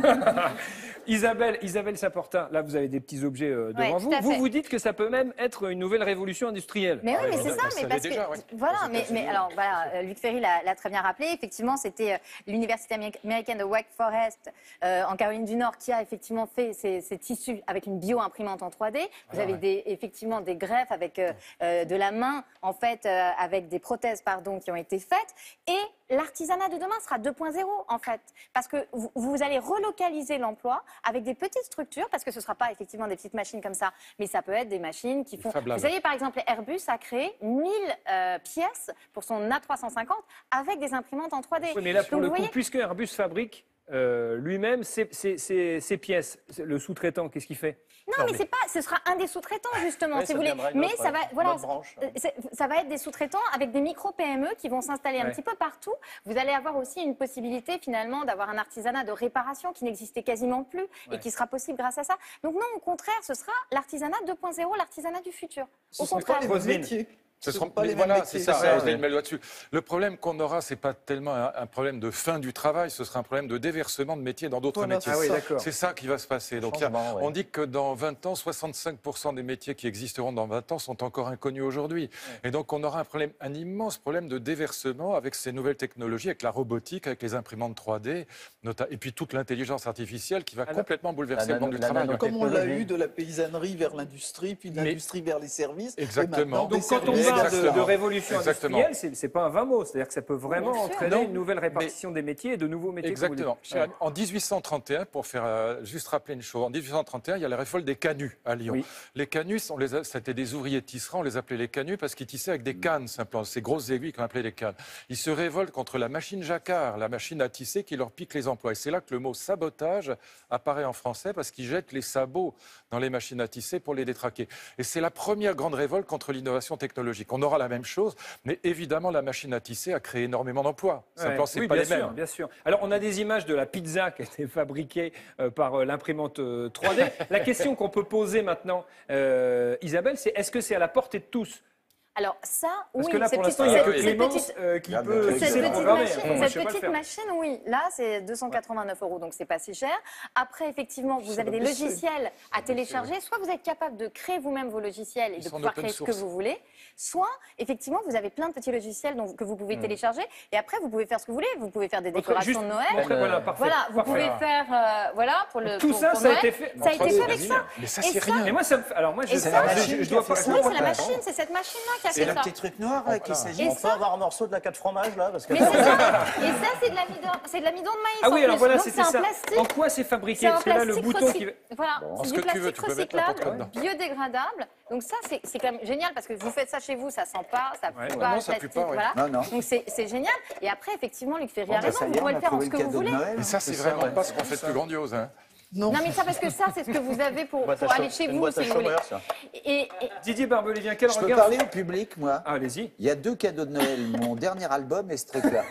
Isabelle Saportin, là vous avez des petits objets devant vous. tout à fait. Vous dites que ça peut même être une nouvelle révolution industrielle. Mais oui, mais c'est ça, mais parce que déjà, voilà, mais alors voilà, Luc Ferry l'a très bien rappelé. Effectivement, c'était l'université américaine de Wake Forest en Caroline du Nord qui a effectivement fait ces tissus avec une bio-imprimante en 3D. Vous avez effectivement des greffes avec de la main, en fait, avec des prothèses qui ont été faites. Et l'artisanat de demain sera 2.0 en fait, parce que vous allez relocaliser l'emploi avec des petites structures, parce que ce ne sera pas effectivement des petites machines comme ça, mais ça peut être des machines qui font... Vous savez, par exemple, Airbus a créé 1000 pièces pour son A350 avec des imprimantes en 3D. Oui, mais là, pour Donc, le vous coup, voyez, puisque Airbus fabrique lui-même ses pièces, le sous-traitant, qu'est-ce qu'il fait? Non, mais c'est pas, ce sera un des sous-traitants justement, si vous voulez. Mais ça va, voilà, ça va être des sous-traitants avec des micro-PME qui vont s'installer un petit peu partout. Vous allez avoir aussi une possibilité finalement d'avoir un artisanat de réparation qui n'existait quasiment plus et qui sera possible grâce à ça. Donc non, au contraire, ce sera l'artisanat 2.0, l'artisanat du futur. Au contraire. Ce seront pas les mêmes métiers. C'est ça, Roselyne met le doigt dessus. Le problème qu'on aura, c'est pas tellement un problème de fin du travail, ce sera un problème de déversement de métiers dans d'autres métiers. C'est ça qui va se passer. Donc, on dit que dans 20 ans, 65% des métiers qui existeront dans 20 ans sont encore inconnus aujourd'hui. Et donc, on aura un immense problème de déversement avec ces nouvelles technologies, avec la robotique, avec les imprimantes 3D, et puis toute l'intelligence artificielle qui va complètement bouleverser le monde du travail. Comme on l'a eu de la paysannerie vers l'industrie, puis de l'industrie vers les services. Exactement. Donc, quand on parle de révolution industrielle, c'est pas un vain mot. C'est-à-dire que ça peut vraiment entraîner une nouvelle répartition des métiers et de nouveaux métiers. Exactement. En 1831, pour faire juste rappeler une chose, en 1831, il y a la révolte des canuts à Lyon. Oui. Les canuts, c'était des ouvriers tisserands, on les appelait les canuts parce qu'ils tissaient avec des cannes, simplement, ces grosses aiguilles qu'on appelait les cannes. Ils se révoltent contre la machine jacquard, la machine à tisser qui leur pique les emplois. Et c'est là que le mot sabotage apparaît en français parce qu'ils jettent les sabots dans les machines à tisser pour les détraquer. Et c'est la première grande révolte contre l'innovation technologique. On aura la même chose, mais évidemment, la machine à tisser a créé énormément d'emplois. Simplement, c'est pas les mêmes. Bien sûr. Alors, on a des images de la pizza qui a été fabriquée par l'imprimante 3D. La question qu'on peut poser maintenant, Isabelle, c'est est-ce que c'est à la portée de tous? Alors ça, oui. Parce que là, pour l'instant, il n'y a que Clémence qui peut cette petite machine, oui. Là, c'est 289 €, donc c'est pas si cher. Après, effectivement, vous avez des logiciels à télécharger. Soit vous êtes capable de créer vous-même vos logiciels et de pouvoir créer ce que vous voulez. Soit, effectivement, vous avez plein de petits logiciels que vous pouvez télécharger. Et après, vous pouvez faire ce que vous voulez. Vous pouvez faire des décorations de Noël. Voilà, vous pouvez faire, pour le tout ça, ça a été fait. Ça a été fait avec ça. Mais ça, c'est rien. Et moi, ça me fait. Alors moi, je dois pas. Oui, c'est la machine, c'est cette machine-là qui a C'est fait le ça. petit truc noir là, qui s'agit. On peut avoir un morceau de la 4 fromages là parce que... Mais c'est ça. Et ça, c'est de l'amidon de maïs. Ah oui, en alors plus. voilà, Donc, c'était c'est ça. un plastique. En quoi c'est fabriqué? C'est un Parce que là, le plastique bouton qui... Voilà, Bon, c'est ce du que tu veux, plastique tu peux mettre n'importe quoi recyclable, dedans. biodégradable. Donc ça, c'est quand même génial parce que vous faites ça chez vous, ça sent pas, ça pue Ouais. pas, Non, ça pue plastique, pas, oui. voilà. Non, non. Donc c'est génial. Et après, effectivement, Luc Ferry a Bon, raison, ça y vous est, pourrez on le a faire en trouvé ce le que vous cadeau de voulez. Noël. Mais ça, c'est vraiment pas ce qu'on fait de plus grandiose. Hein. Non, mais ça, parce que ça, c'est ce que vous avez pour aller chez Une vous, boîte si à vous voulez. chômeurs, ça. Et Didier Barbelivien, quel Je peux regard... parler au public, moi. Ah, allez-y. Il y a 2 cadeaux de Noël. Mon dernier album et ce truc-là.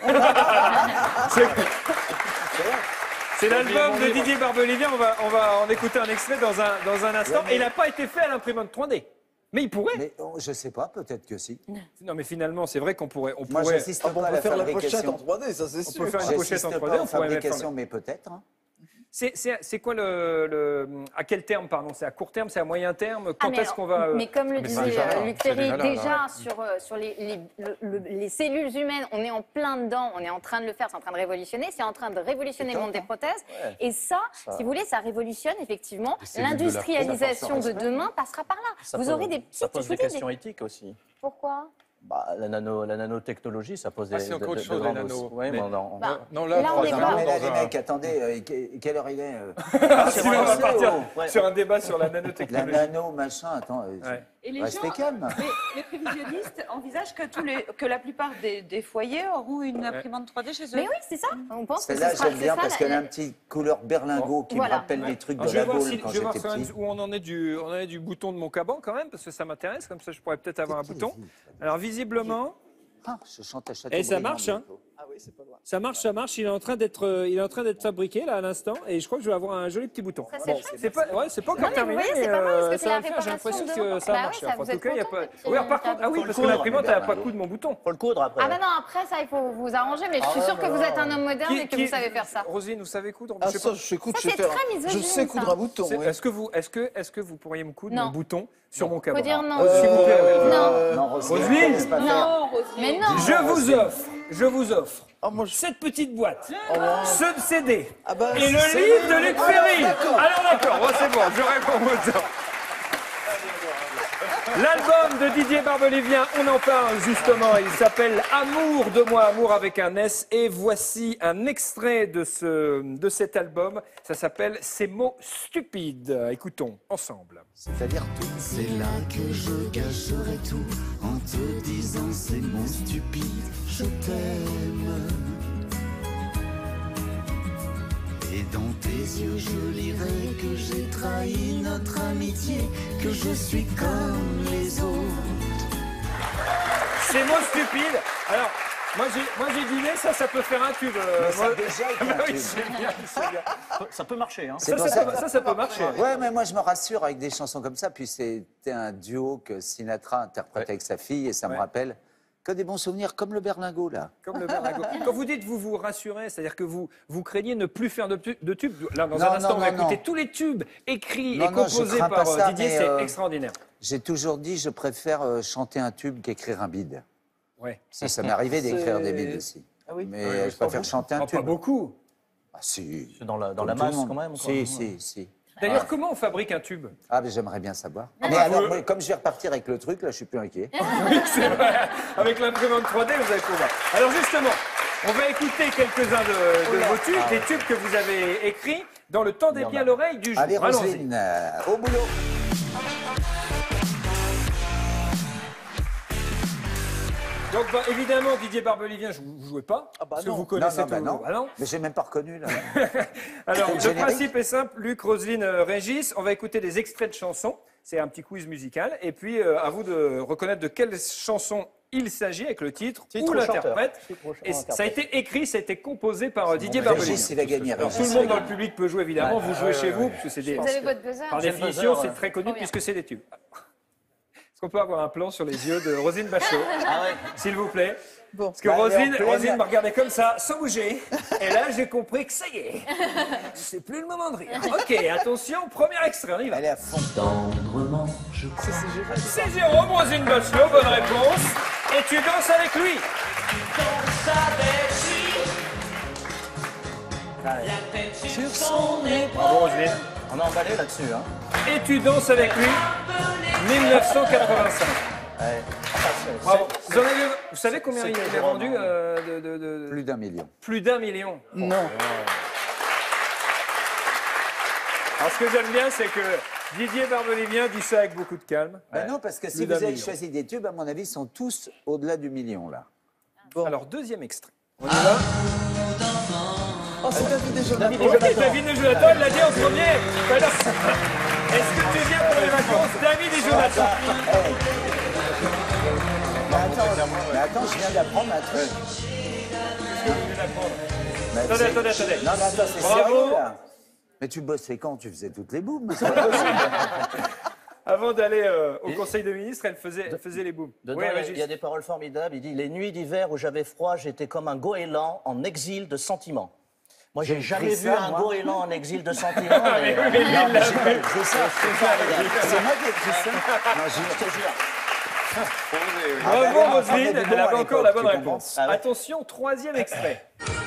C'est l'album de Didier Barbelivien. On va en écouter un extrait dans un instant. Ouais, mais- Et il n'a pas été fait à l'imprimante 3D. Mais il pourrait. Mais je sais pas, peut-être que si. Non, mais finalement, c'est vrai qu'on pourrait. Moi, j'assiste Ah pas bon, on à peut la faire la pochette en fabrication. 3D, ça c'est On sûr. peut faire une pochette J'assiste en 3D. pas On en pourrait mettre. fabrication, mais peut-être. Hein. C'est quoi à quel terme, pardon? C'est à court terme, c'est à moyen terme? Quand mais est-ce qu'on va... Mais comme le Mais disait c'est déjà là, Luc c'est Ferry, déjà là, déjà là. sur les cellules humaines, on est en plein dedans, on est en train de le faire, c'est en train de révolutionner, c'est en train de révolutionner le monde des prothèses. Ouais. Et ça, si vous voulez, ça révolutionne effectivement cellules de la l'industrialisation peau, ça de demain passera par là. Ça Vous pose- aurez des Ça petites pose des je vous dis, questions éthiques aussi. Pourquoi Bah, la nanotechnologie, ça pose des... c'est encore autre chose, les grandes- nanos. Ouais, Mais- mais non. Bah, Non, là, là, on est dans pas- Non, mais là, un- les mecs, attendez, quelle heure il est Sinon, on va vrai, partir ouais. sur un débat sur la La nanotechnologie. nano, machin, attends. Ouais. Et les Restez gens, calme. les prévisionnistes envisagent que la plupart des foyers auront une imprimante 3D chez eux. Mais oui, c'est ça. On pense que ce Celle-là, sera j'aime bien c'est ça, parce qu'elle a un petit couleur berlingot qui Voilà. me rappelle les trucs Alors, de je vais la voir, boule si, quand je vais voir j'étais quand même petit. où on en est du bouton de mon caban quand même, parce que ça m'intéresse, comme ça je pourrais peut-être avoir un bouton. Alors visiblement, Ah, je chante à et ça marche, hein. Ah oui, c'est pas loin. Ça marche, il est en train d'être fabriqué là à l'instant, et je crois que je vais avoir un joli petit bouton. Ça, c'est chouette, c'est pas, ouais, c'est pas encore Non, mais vous terminé, voyez, c'est pas mal, parce que c'est ça va la le faire, j'ai l'impression réparation que de- ça Bah va oui, marcher. ça, En vous tout êtes cas, il y a content, pas... le petit Oui, alors, par contre, ah oui, Faut parce le que coudre, l'imprimante, elle n'a pas coudre mon bouton. Faut le coudre après. Ah bah non, après ça, il faut vous arranger, mais je suis sûre que vous êtes un homme moderne et que vous savez faire ça. Roselyne, vous savez coudre? Ah Je sais ça, pas. j'écoute, Ça, je sais c'est faire. très Je misogyne, sais coudre ça. un bouton. C'est- oui. Est-ce que vous pourriez me coudre Non. mon bouton sur mon caban? Faut dire non. S'il vous plaît. Non. Non, Roselyne laisse pas faire. Non, mais non. Je vous offre Ah, moi, cette petite boîte, Oh, wow. ce CD Ah bah, et le c'est- livre de Luc Ferry. d'accord. Alors d'accord, bon, c'est bon, je réponds au temps. L'album de Didier Barbelivien, on en parle justement, il s'appelle Amour de moi, Amour avec un S, et voici un extrait de cet album, ça s'appelle Ces mots stupides. Écoutons ensemble. C'est-à-dire tout. C'est là que je cacherai tout en te disant ces mots stupides. Je t'aime. Et dans tes yeux, je lirai que j'ai trahi notre amitié, que je suis comme les autres. Ces mots stupides. Alors, moi j'ai deviné, ça peut faire un tube. Mais ça moi- a déjà été Ah bah un oui, tube. c'est bien, c'est bien. Ça peut marcher, hein. C'est pour ça. Ça peut marcher. Ouais, mais moi je me rassure avec des chansons comme ça. Puis c'était un duo que Sinatra interprète avec sa fille et ça me Ouais. rappelle que des bons souvenirs comme le berlingot là. Comme le berlingot. Quand vous dites vous rassurez, c'est-à-dire que vous craignez ne plus faire de tubes. Là, dans Non, un instant, non, on va non, écouter non. tous les tubes écrits Non, et non, je composés crains par pas ça, Didier, mais, c'est extraordinaire. J'ai toujours dit je préfère chanter un tube qu'écrire un bide. Ouais. Si ça m'est arrivé d'écrire C'est- des bides aussi. Ah oui. Mais Oui, je préfère chanter un Ah, tube. pas beaucoup. Ah, si. C'est dans la Comme tout le masse monde. quand même. quoi. Si. D'ailleurs, comment on fabrique un tube? Ah, mais j'aimerais bien savoir. Ah, Mais bah, alors, vous- moi, comme je vais repartir avec le truc, là, je suis plus inquiet. Oui, c'est vrai. Avec l'imprimante 3D, vous allez pouvoir. Alors justement, on va écouter quelques-uns de vos tubes, des tubes que vous avez écrits dans le temps des bien l'oreille du jour. Allez, Allons-y. Roselyne, au boulot. Donc bah, évidemment, Didier Barbelivien, vous jouez pas, parce que vous connaissez non, tout. bah non. Ah non. Mais j'ai même pas reconnu, là. Alors, Le le générique. principe est simple. Luc, Roselyne, Régis, on va écouter des extraits de chansons. C'est un petit quiz musical. Et puis, à vous de reconnaître de quelle chanson il s'agit avec le titre Titre ou ou l'interprète. chanteur. Titre ou Et interprète. ça a été écrit, ça a été composé par Didier Régis, Barbelivien. il a gagné. Alors, Régis, tout le il monde a dans le gagné. public peut jouer, évidemment. Vous jouez chez vous, parce que c'est des... Vous avez votre buzzer. Par J'ai le définition, buzzer, c'est ouais. très connu Trop bien. puisque c'est des tubes. Est-ce qu'on peut avoir un plan sur les yeux de Roselyne Bachelot, Ah ouais. s'il vous plaît? Bon. Parce que Bah, elle est en Roselyne, pleine. Roselyne m'a regardé comme ça, sans bouger. Et là, j'ai compris que ça y est. C'est plus le moment de rire. Ok, attention, premier extrait, on y va. Elle est à fond. Tendrement, je crois. C'est Jérôme, Roselyne Bachelot, bonne réponse. Et tu danses avec lui. Bravo, Roselyne. On a emballé là-dessus, hein. Et tu danses avec lui, 1985. Bravo. Vous savez combien il a vendu Plus d'1 million. Plus d'1 million. Non. Alors, ce que j'aime bien, c'est que Didier Barbelivien dit ça avec beaucoup de calme. Ben non, parce que si vous avez choisi des tubes, à mon avis, ils sont tous au-delà du million, là. Bon. Alors, deuxième extrait. On y va. Oh, c'est David et Jonathan. David et Jonathan, il l'a dit en premier. Est-ce que tu viens pour les vacances, David et Jonathan? Mais attends, je viens d'apprendre un truc. Qu'est-ce que vous venez d'apprendre? Attendez. Non, mais attends, c'est sérieux, là. Mais tu bossais quand? Tu faisais toutes les booms. C'est pas possible. Avant d'aller au Conseil de ministres, elle faisait les booms. Dedans, il y a des paroles formidables. Il dit « Les nuits d'hiver où j'avais froid, j'étais comme un goéland en exil de sentiments. » Moi, j'ai jamais vu un goéland en exil de sentiments. C'est ça, c'est moi qui ai écrit ça. Non, je te jure. Bravo, Roselyne, elle avait encore la bonne réponse. Attention, troisième extrait.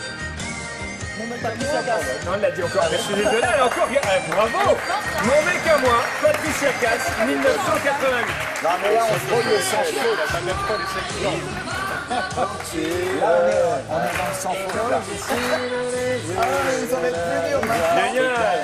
Non, elle l'a dit encore, mais je suis désolé, elle a encore... bravo. Mon mec à moi, Patricia Cass, 1988. Non, mais là, on frôle le sans-faute. Là, on est dans le sans-faute, là. Ah, ils en mettent plus dur maintenant. Génial.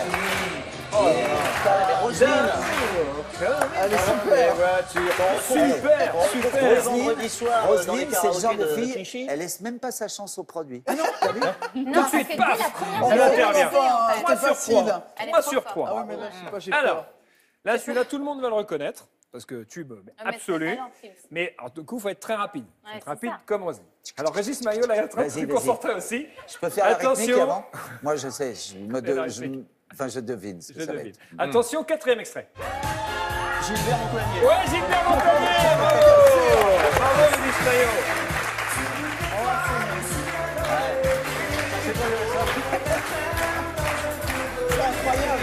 Roselyne, Elle est super. Super. vendredi soir, dans les Roselyne, c'est le genre de karaokés fille, Clichy. elle laisse même pas sa chance au produit. Non, Tout de suite, c'est dès paf. la première Elle fois. intervient. C'était facile. Elle est 3 trop sur forte. 3. Ah oui, mais là, je sais pas, j'ai Alors, peur. là, celui-là, tout le monde va le reconnaître, parce que tube absolu. Mais Mais alors, du coup, il faut être très rapide. Ouais, Être c'est rapide ça. comme Roselyne. Alors, Régis Maillot, là, il est très Vas-y, vas-y. concentré aussi. Je peux faire la rythmique Attention. avant? Moi, je sais, je devine ce que Je ça va devine. être. Attention, quatrième extrait. Gilbert Montagnier. Ouais, Gilbert Montagnier, bravo. Bravo, Régis Maillot. C'est incroyable.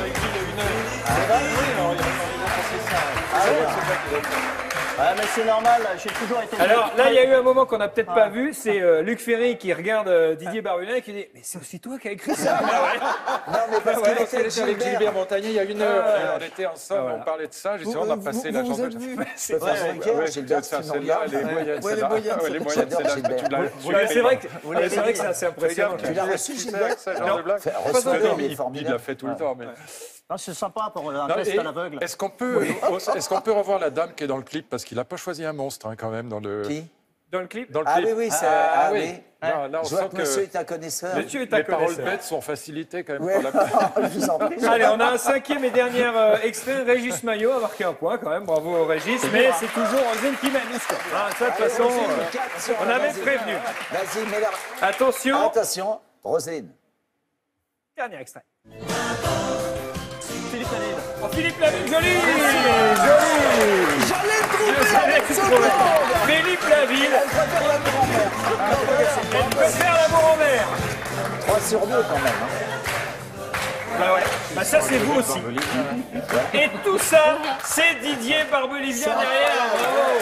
Ouais, mais c'est normal, j'ai toujours été... Alors là, il y a eu un moment qu'on n'a peut-être pas vu, c'est Luc Ferry qui regarde Didier Barbelivien et qui dit « Mais c'est aussi toi qui as écrit ça !» Non, mais parce qu'il était Avec Gilbert. Gilbert Montagnier, il y a une heure, on était ensemble, Voilà. on parlait de ça, justement, on a passé la vous journée. êtes vus. Je peux faire 5 heures, Gilbert, ça, si tu me celle-là, regardes. les moyennes, Ouais, les celle-là. moyennes, Ouais, les moyennes, j'adore celle-là, Gilbert. tu l'as- C'est vrai que c'est assez impressionnant. Tu l'as reçu, Gilbert? ce genre de blague. Reçois-le, il est Il l'a formidable. fait tout le temps. mais- Non, c'est sympa pour un Non, test et à l'aveugle. Est-ce qu'on peut revoir la dame qui est dans le clip? Parce qu'il n'a pas choisi un monstre, hein, quand même, dans le Qui? Dans le clip dans le Ah clip. oui, oui, c'est... Ah Ah oui. oui. Là, on Je vois sent que monsieur que est un connaisseur. Monsieur est un les paroles connaisseur. bêtes sont facilitées, quand même, Ouais. pour la Je vous en prie. Allez, on a un cinquième et dernier extrait. Régis Maillot a marqué un point quand même. Bravo Régis. Mais c'est toujours Roselyne qui mène. Ah, ça, de toute façon, on avait prévenu. Vas-y, mets-la. Attention. Attention, Roselyne. Dernier extrait. Philippe Laville. Oh, Philippe Laville, joli. Joli. J'allais le trouver J'allais avec le ce trouver. monde. Philippe Laville. Elle préfère l'amour en mer. Elle peut faire l'amour en mer. 3 sur 2 quand même. Hein. Bah ouais. Bah ça c'est vous aussi. Et tout ça, c'est Didier Barbelivien derrière. Bravo.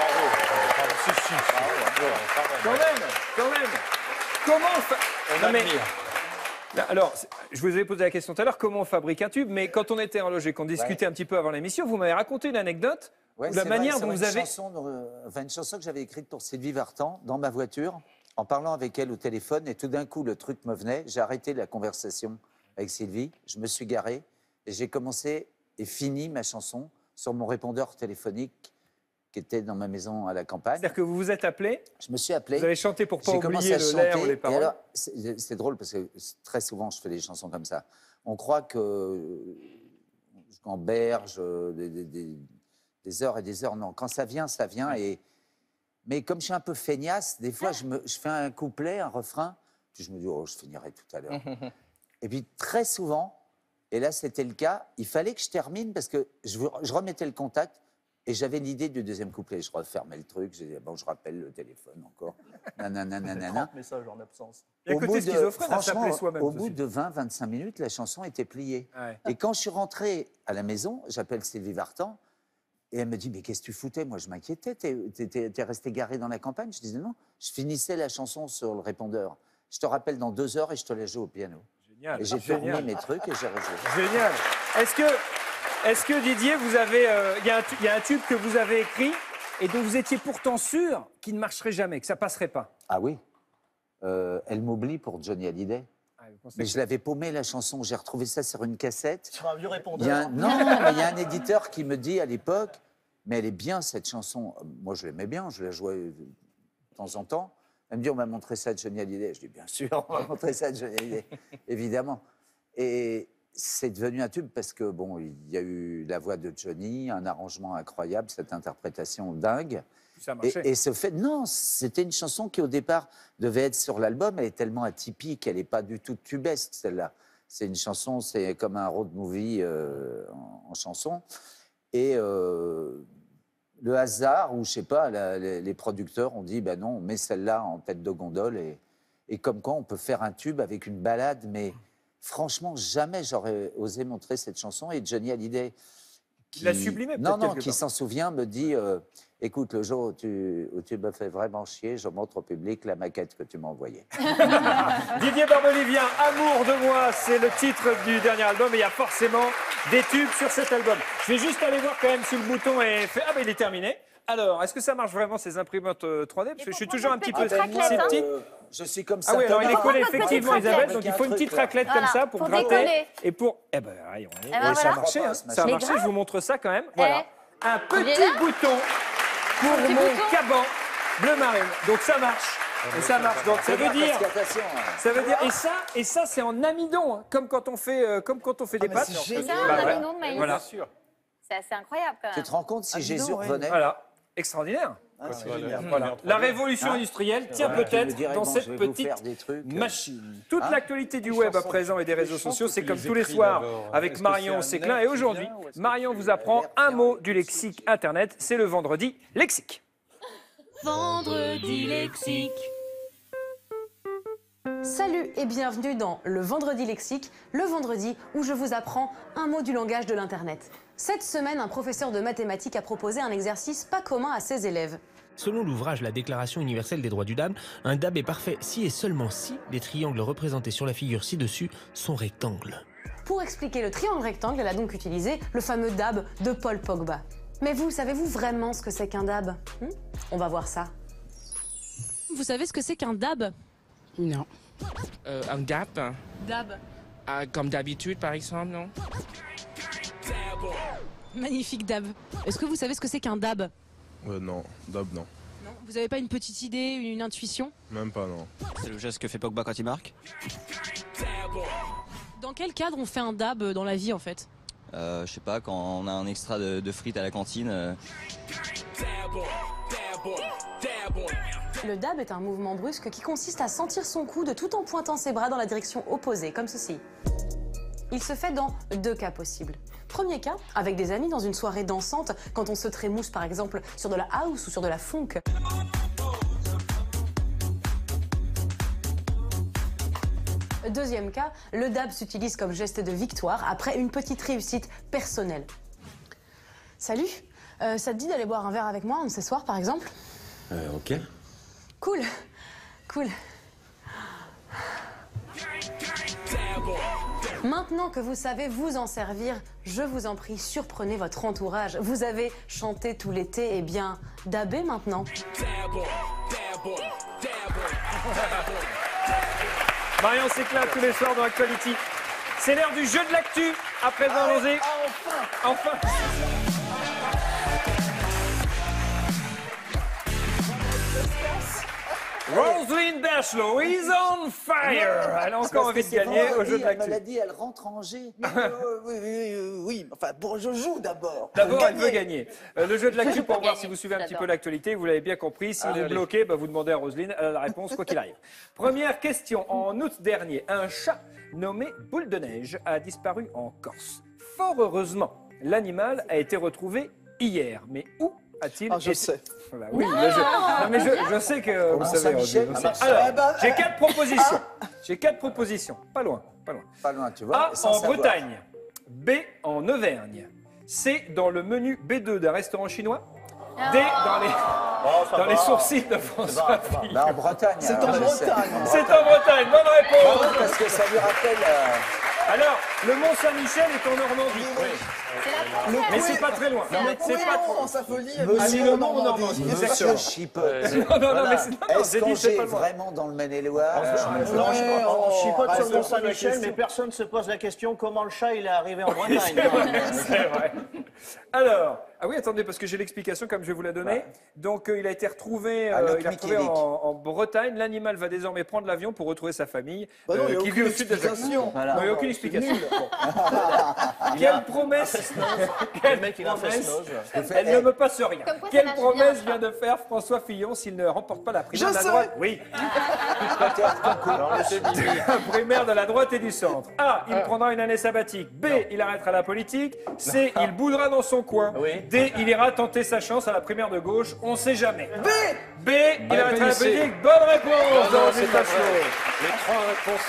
Quand même. Comment On admire. Là, alors, je vous ai posé la question tout à l'heure, comment on fabrique un tube, mais quand on était en loge, qu'on discutait un petit peu avant l'émission, vous m'avez raconté une anecdote, Ouais, la c'est manière vrai, dont c'est vous avez... une chanson que j'avais écrite pour Sylvie Vartan dans ma voiture, en parlant avec elle au téléphone, et tout d'un coup, le truc me venait. J'ai arrêté la conversation avec Sylvie, je me suis garé, et j'ai commencé et fini ma chanson sur mon répondeur téléphonique qui était dans ma maison à la campagne. C'est-à-dire que vous vous êtes appelé, Je me suis appelé. vous avez chanté pour pas J'ai commencé oublier à le l'air ou chanter, les et paroles. alors, c'est drôle parce que très souvent je fais des chansons comme ça. On croit que je gamberge des heures et des heures. Non, quand ça vient, ça vient. Mais comme je suis un peu feignasse, des fois je fais un couplet, un refrain, puis je me dis oh je finirai tout à l'heure. Et puis très souvent, et là c'était le cas, il fallait que je termine parce que je remettais le contact. Et j'avais l'idée du deuxième couplet. Je refermais le truc. J'ai dit, bon, je rappelle le téléphone encore. Nanana. Message en absence. Il y a un côté schizophrène à s'appeler soi-même. Au bout de 20-25 minutes, la chanson était pliée. Ouais. Et quand je suis rentré à la maison, j'appelle Sylvie Vartan. Et elle me dit, mais qu'est-ce que tu foutais? Moi, je m'inquiétais. T'es resté garé dans la campagne? Je disais, non, je finissais la chanson sur le répondeur. Je te rappelle dans 2 heures et je te la joue au piano. Génial. Et j'ai tourné mes trucs et j'ai rejoué. Génial. Est-ce que Didier, vous avez, il y a un tube que vous avez écrit et dont vous étiez pourtant sûr qu'il ne marcherait jamais, que ça passerait pas. Ah oui. Elle m'oublie pour Johnny Hallyday. Mais je l'avais paumé la chanson, j'ai retrouvé ça sur une cassette. Sur un vieux répondeur. Non, mais il y a un éditeur qui me dit à l'époque, mais elle est bien cette chanson. Moi je l'aimais bien, je la jouais de temps en temps. Elle me dit on va montrer ça à Johnny Hallyday. Je dis bien sûr, on va montrer ça à Johnny Hallyday, évidemment. Et c'est devenu un tube parce que bon, il y a eu la voix de Johnny, un arrangement incroyable, cette interprétation dingue. Ça marchait. Et ce fait, non, c'était une chanson qui au départ devait être sur l'album. Elle est tellement atypique, elle n'est pas du tout tubesque celle-là. C'est une chanson, c'est comme un road movie en chanson. Et le hasard, ou je sais pas, les producteurs ont dit, ben non, on met celle-là en tête de gondole et comme quoi on peut faire un tube avec une ballade, mais franchement, jamais j'aurais osé montrer cette chanson. Et Johnny Hallyday, qui l'a sublimé peut-être. Non, qui s'en souvient, me dit écoute, le jour où tu me fais vraiment chier, je montre au public la maquette que tu m'as envoyée. Didier Barbelivien, Amour de moi, c'est le titre du dernier album et il y a forcément des tubes sur cet album. Je vais juste aller voir quand même si le bouton est fait. Ah ben il est terminé. Alors, est-ce que ça marche vraiment ces imprimantes 3D? Parce que je suis toujours un petit peu sceptique. Je suis comme ça. Ah oui, alors il est collé effectivement, Isabelle, donc il faut une petite raclette comme ça pour gratter. Et pour... Eh ben, ça a marché, hein. Ça a marché, je vous montre ça quand même. Voilà. Un petit bouton pour mon caban bleu marine. Donc ça marche. Et ça marche. Donc ça veut dire, et ça c'est en amidon, hein, comme quand on fait des pâtes. C'est ça, un amidon de maïs. Voilà. C'est assez incroyable quand même. Tu te rends compte si Jésus revenait? Voilà. Extraordinaire. Voilà. La révolution industrielle tient peut-être dans cette petite machine. Toute l'actualité du web à présent et des réseaux sociaux, c'est comme tous les soirs avec Marion Séclin. Et aujourd'hui, Marion vous apprend un mot du lexique Internet. C'est le vendredi lexique. Vendredi lexique. Salut et bienvenue dans le Vendredi lexique, le vendredi où je vous apprends un mot du langage de l'Internet. Cette semaine, un professeur de mathématiques a proposé un exercice pas commun à ses élèves. Selon l'ouvrage La Déclaration universelle des droits du DAB, un DAB est parfait si et seulement si les triangles représentés sur la figure ci-dessus sont rectangles. Pour expliquer le triangle rectangle, elle a donc utilisé le fameux DAB de Paul Pogba. Mais vous, savez-vous vraiment ce que c'est qu'un DAB? On va voir ça. Vous savez ce que c'est qu'un DAB? Non. Un DAB? DAB. Comme d'habitude, par exemple, non? Magnifique DAB. Est-ce que vous savez ce que c'est qu'un DAB? Non, DAB non. Non. Vous avez pas une petite idée, une intuition? Même pas, non. C'est le geste que fait Pogba quand il marque? Dans quel cadre on fait un DAB dans la vie en fait? Je sais pas, quand on a un extra de frites à la cantine. Le DAB est un mouvement brusque qui consiste à sentir son coude tout en pointant ses bras dans la direction opposée, comme ceci. Il se fait dans deux cas possibles. Premier cas, avec des amis dans une soirée dansante, quand on se trémousse par exemple sur de la house ou sur de la funk. Deuxième cas, le DAB s'utilise comme geste de victoire après une petite réussite personnelle. Salut, ça te dit d'aller boire un verre avec moi un de ces soirs par exemple? Ok. Cool, cool. Maintenant que vous savez vous en servir, je vous en prie, surprenez votre entourage. Vous avez chanté tout l'été, eh bien, dabez maintenant. Marion Séclin tous les soirs dans Actuality. C'est l'heure du jeu de l'actu. À présent, allons-y. Enfin. Roselyne Bachelot is on fire. Elle a encore envie de gagner au jeu de l'actu. Elle me l'a dit, elle rentre en G. Oui, enfin, bon, je joue d'abord. D'abord, elle veut gagner. Le jeu de l'actu, pour voir si vous suivez un petit peu l'actualité, vous l'avez bien compris. Si vous bloquez, vous demandez à Roselyne, elle a la réponse quoi qu'il arrive. Première question. En août dernier, un chat nommé Boule de Neige a disparu en Corse. Fort heureusement, l'animal a été retrouvé hier. Mais où a-t-il je sais. Voilà, oui, non, mais je sais que vous savez. Alors, j'ai 4 propositions. J'ai 4 propositions. Pas loin, pas loin. Pas loin, tu vois. A, en Bretagne. B, en Auvergne. C, dans le menu B2 d'un restaurant chinois. D, dans les sourcils de François Fillon. En Bretagne. C'est en Bretagne. C'est en Bretagne. Bonne réponse. Parce que ça lui rappelle... Alors, le Mont-Saint-Michel est en Normandie. C'est la Mais c'est pas très loin. C'est pas trop dans sa folie. Monsieur Normandie. Monsieur Chipote. Non, mais c'est Est-ce qu'on est vraiment dans le Maine-et-Loire? On chipote sur le Mont-Saint-Michel, mais personne ne se pose la question comment le chat il est arrivé en Bretagne. C'est vrai. Alors, ah oui, attendez, parce que j'ai l'explication comme je vais vous la donner. Donc, il a été retrouvé, en Bretagne. L'animal va désormais prendre l'avion pour retrouver sa famille, qui vit au sud de la France. Non, il n'y a aucune explication. Quelle promesse Elle ne me passe rien. Quelle promesse vient de faire François Fillon s'il ne remporte pas la primaire de la droite? Oui. La primaire de la droite et du centre. A, il prendra une année sabbatique. B, il arrêtera la politique. C, il boudera dans son coin. D, il ira tenter sa chance à la primaire de gauche. On ne sait jamais. B, il arrêtera la politique. Bonne réponse dans une Les 3 réponses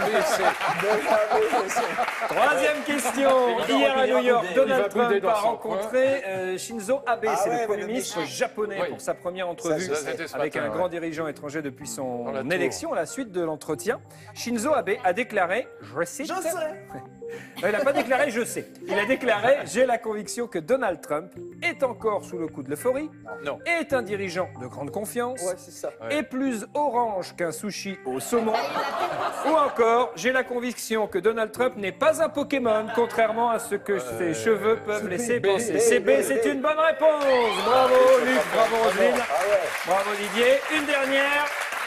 sont bonnes. Troisième question. Hier à New York, Donald Trump a rencontré Shinzo Abe. C'est le Premier ministre japonais pour sa première entrevue avec un grand dirigeant étranger depuis son élection. À la suite de l'entretien, Shinzo Abe a déclaré, je cite... Je sais. Il n'a pas déclaré « je sais ». Il a déclaré « j'ai la conviction que Donald Trump est encore sous le coup de l'euphorie, est un dirigeant de grande confiance, est plus orange qu'un sushi au saumon, ou encore j'ai la conviction que Donald Trump n'est pas un Pokémon, contrairement à ce que ses cheveux peuvent laisser penser ». C'est B, c'est une bonne réponse. Bravo Luc, bravo Roselyne, bravo Didier. Une dernière.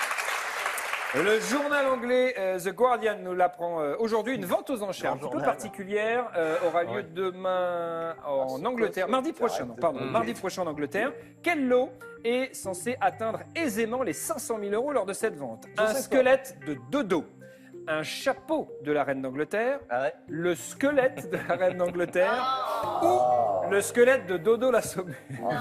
Le journal anglais The Guardian nous l'apprend aujourd'hui. Une vente aux enchères un petit peu particulière aura lieu demain en Angleterre, mardi prochain en Angleterre. Quel lot est censé atteindre aisément les 500 000 € lors de cette vente? Un squelette de dodo, un chapeau de la reine d'Angleterre, le squelette de la reine d'Angleterre ou le squelette de Dodo la Saumure.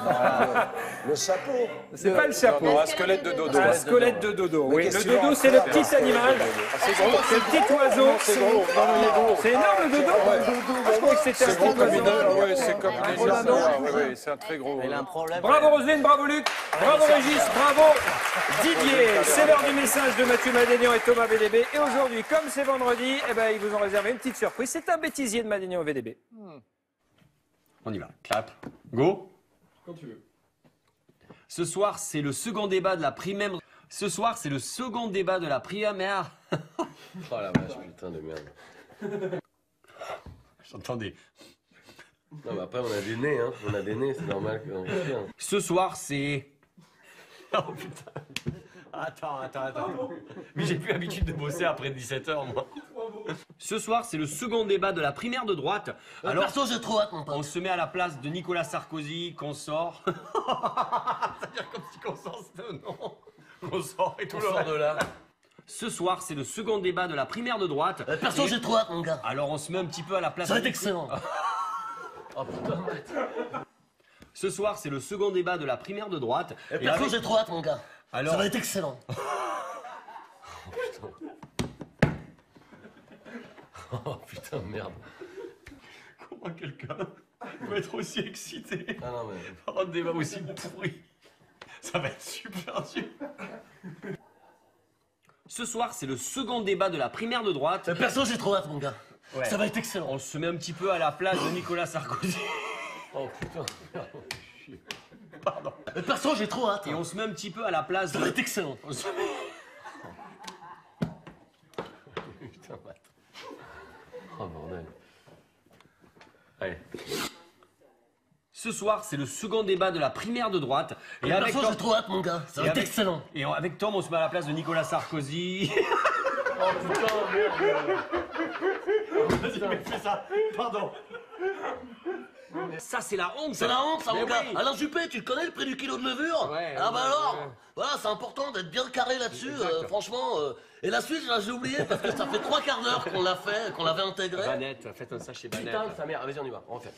Le chapeau. C'est pas le chapeau. Non, un squelette de dodo. Un squelette de dodo. Oui, le dodo, c'est le petit animal. C'est le petit oiseau. C'est gros. Non, il est gros. C'est énorme le dodo. Je crois que c'était un gros petit comme oiseau. une c'est comme une Oui, c'est un très gros. Il a un problème. Bravo Roselyne, bravo Luc, bravo Régis, bravo Didier. C'est l'heure du message de Mathieu Madénian et Thomas VDB. Et aujourd'hui, comme c'est vendredi, ils vous ont réservé une petite surprise. C'est un bêtisier de Madénian et VDB. On y va. Clap. Go. Quand tu veux. Ce soir, c'est le second débat de la primaire. Ce soir, c'est le second débat de la primaire. Oh la vache, putain de merde. J'entendais. Non, mais après, on a des nez, hein. On a des nez, c'est normal qu'on respire. Ce soir, c'est... Oh putain. Attends. Mais j'ai plus l'habitude de bosser après 17h, moi. Ce soir, c'est le second débat de la primaire de droite. Alors, perso, j'ai trop hâte, mon pote. On se met à la place de Nicolas Sarkozy, qu'on sort. C'est-à-dire comme si qu'on sort, non. Qu'on sort et tout le reste de là. Ce soir, c'est le second débat de la primaire de droite. Perso, j'ai trop hâte, mon gars. Alors, on se met un petit peu à la place... Ça va être excellent. Oh putain. Ce soir, c'est le second débat de la primaire de droite. Perso, j'ai trop hâte, mon gars. Alors... Ça va être excellent. Oh putain, merde. Comment quelqu'un peut être aussi excité par un débat aussi pourri? Ça va être super dur. Ce soir, c'est le second débat de la primaire de droite. Perso, j'ai trop hâte, mon gars. Ouais. Ça va être excellent. On se met un petit peu à la place de Nicolas Sarkozy. Oh putain, merde. Pardon. Perso, j'ai trop hâte. Et on se met un petit peu à la place Ça va être excellent. On se... Putain, oh bordel. Allez. Ce soir, c'est le second débat de la primaire de droite. Et avec Tom... j'ai trop hâte, mon gars. Ça va être excellent. Et avec Tom, on se met à la place de Nicolas Sarkozy. Oh putain, merde. Vas-y, mais fais ça. Pardon. Ça, c'est la honte. C'est la honte, ça, mon gars. Oui. Alain Juppé, tu le connais, le prix du kilo de levure? Ah bah alors, voilà, c'est important d'être bien carré là-dessus, franchement. Et la suite, j'ai oublié, parce que ça fait 3 quarts d'heure qu'on l'a fait, qu'on l'avait intégré. Banette, faites un sachet Banette. Putain, sa mère, vas-y, on y va, on refait.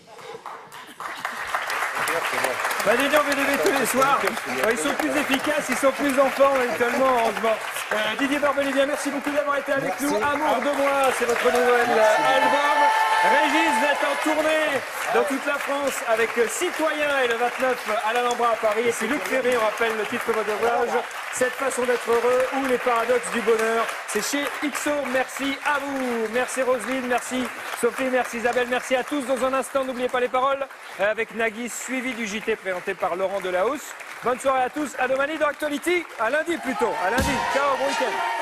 Madénian VDB tous les soirs. Ils sont plus efficaces, ils sont plus en forme habituellement, heureusement. Didier Barbelivien, merci beaucoup d'avoir été avec nous. Amour de moi, c'est votre nouvel album. Régis va être en tournée dans toute la France avec Citoyen et le 29 à l'Alhambra à Paris. Et puis Luc Ferry, on rappelle le titre de votre ouvrage, Cette façon d'être heureux ou les paradoxes du bonheur. C'est chez XO. Merci à vous. Merci Roselyne, merci Sophie, merci Isabelle, merci à tous. Dans un instant, n'oubliez pas les paroles avec Nagui, suivi du JT présenté par Laurent Delahousse. Bonne soirée à tous. À demain dans Actuality. À lundi plutôt. À lundi. Ciao, bon week-end.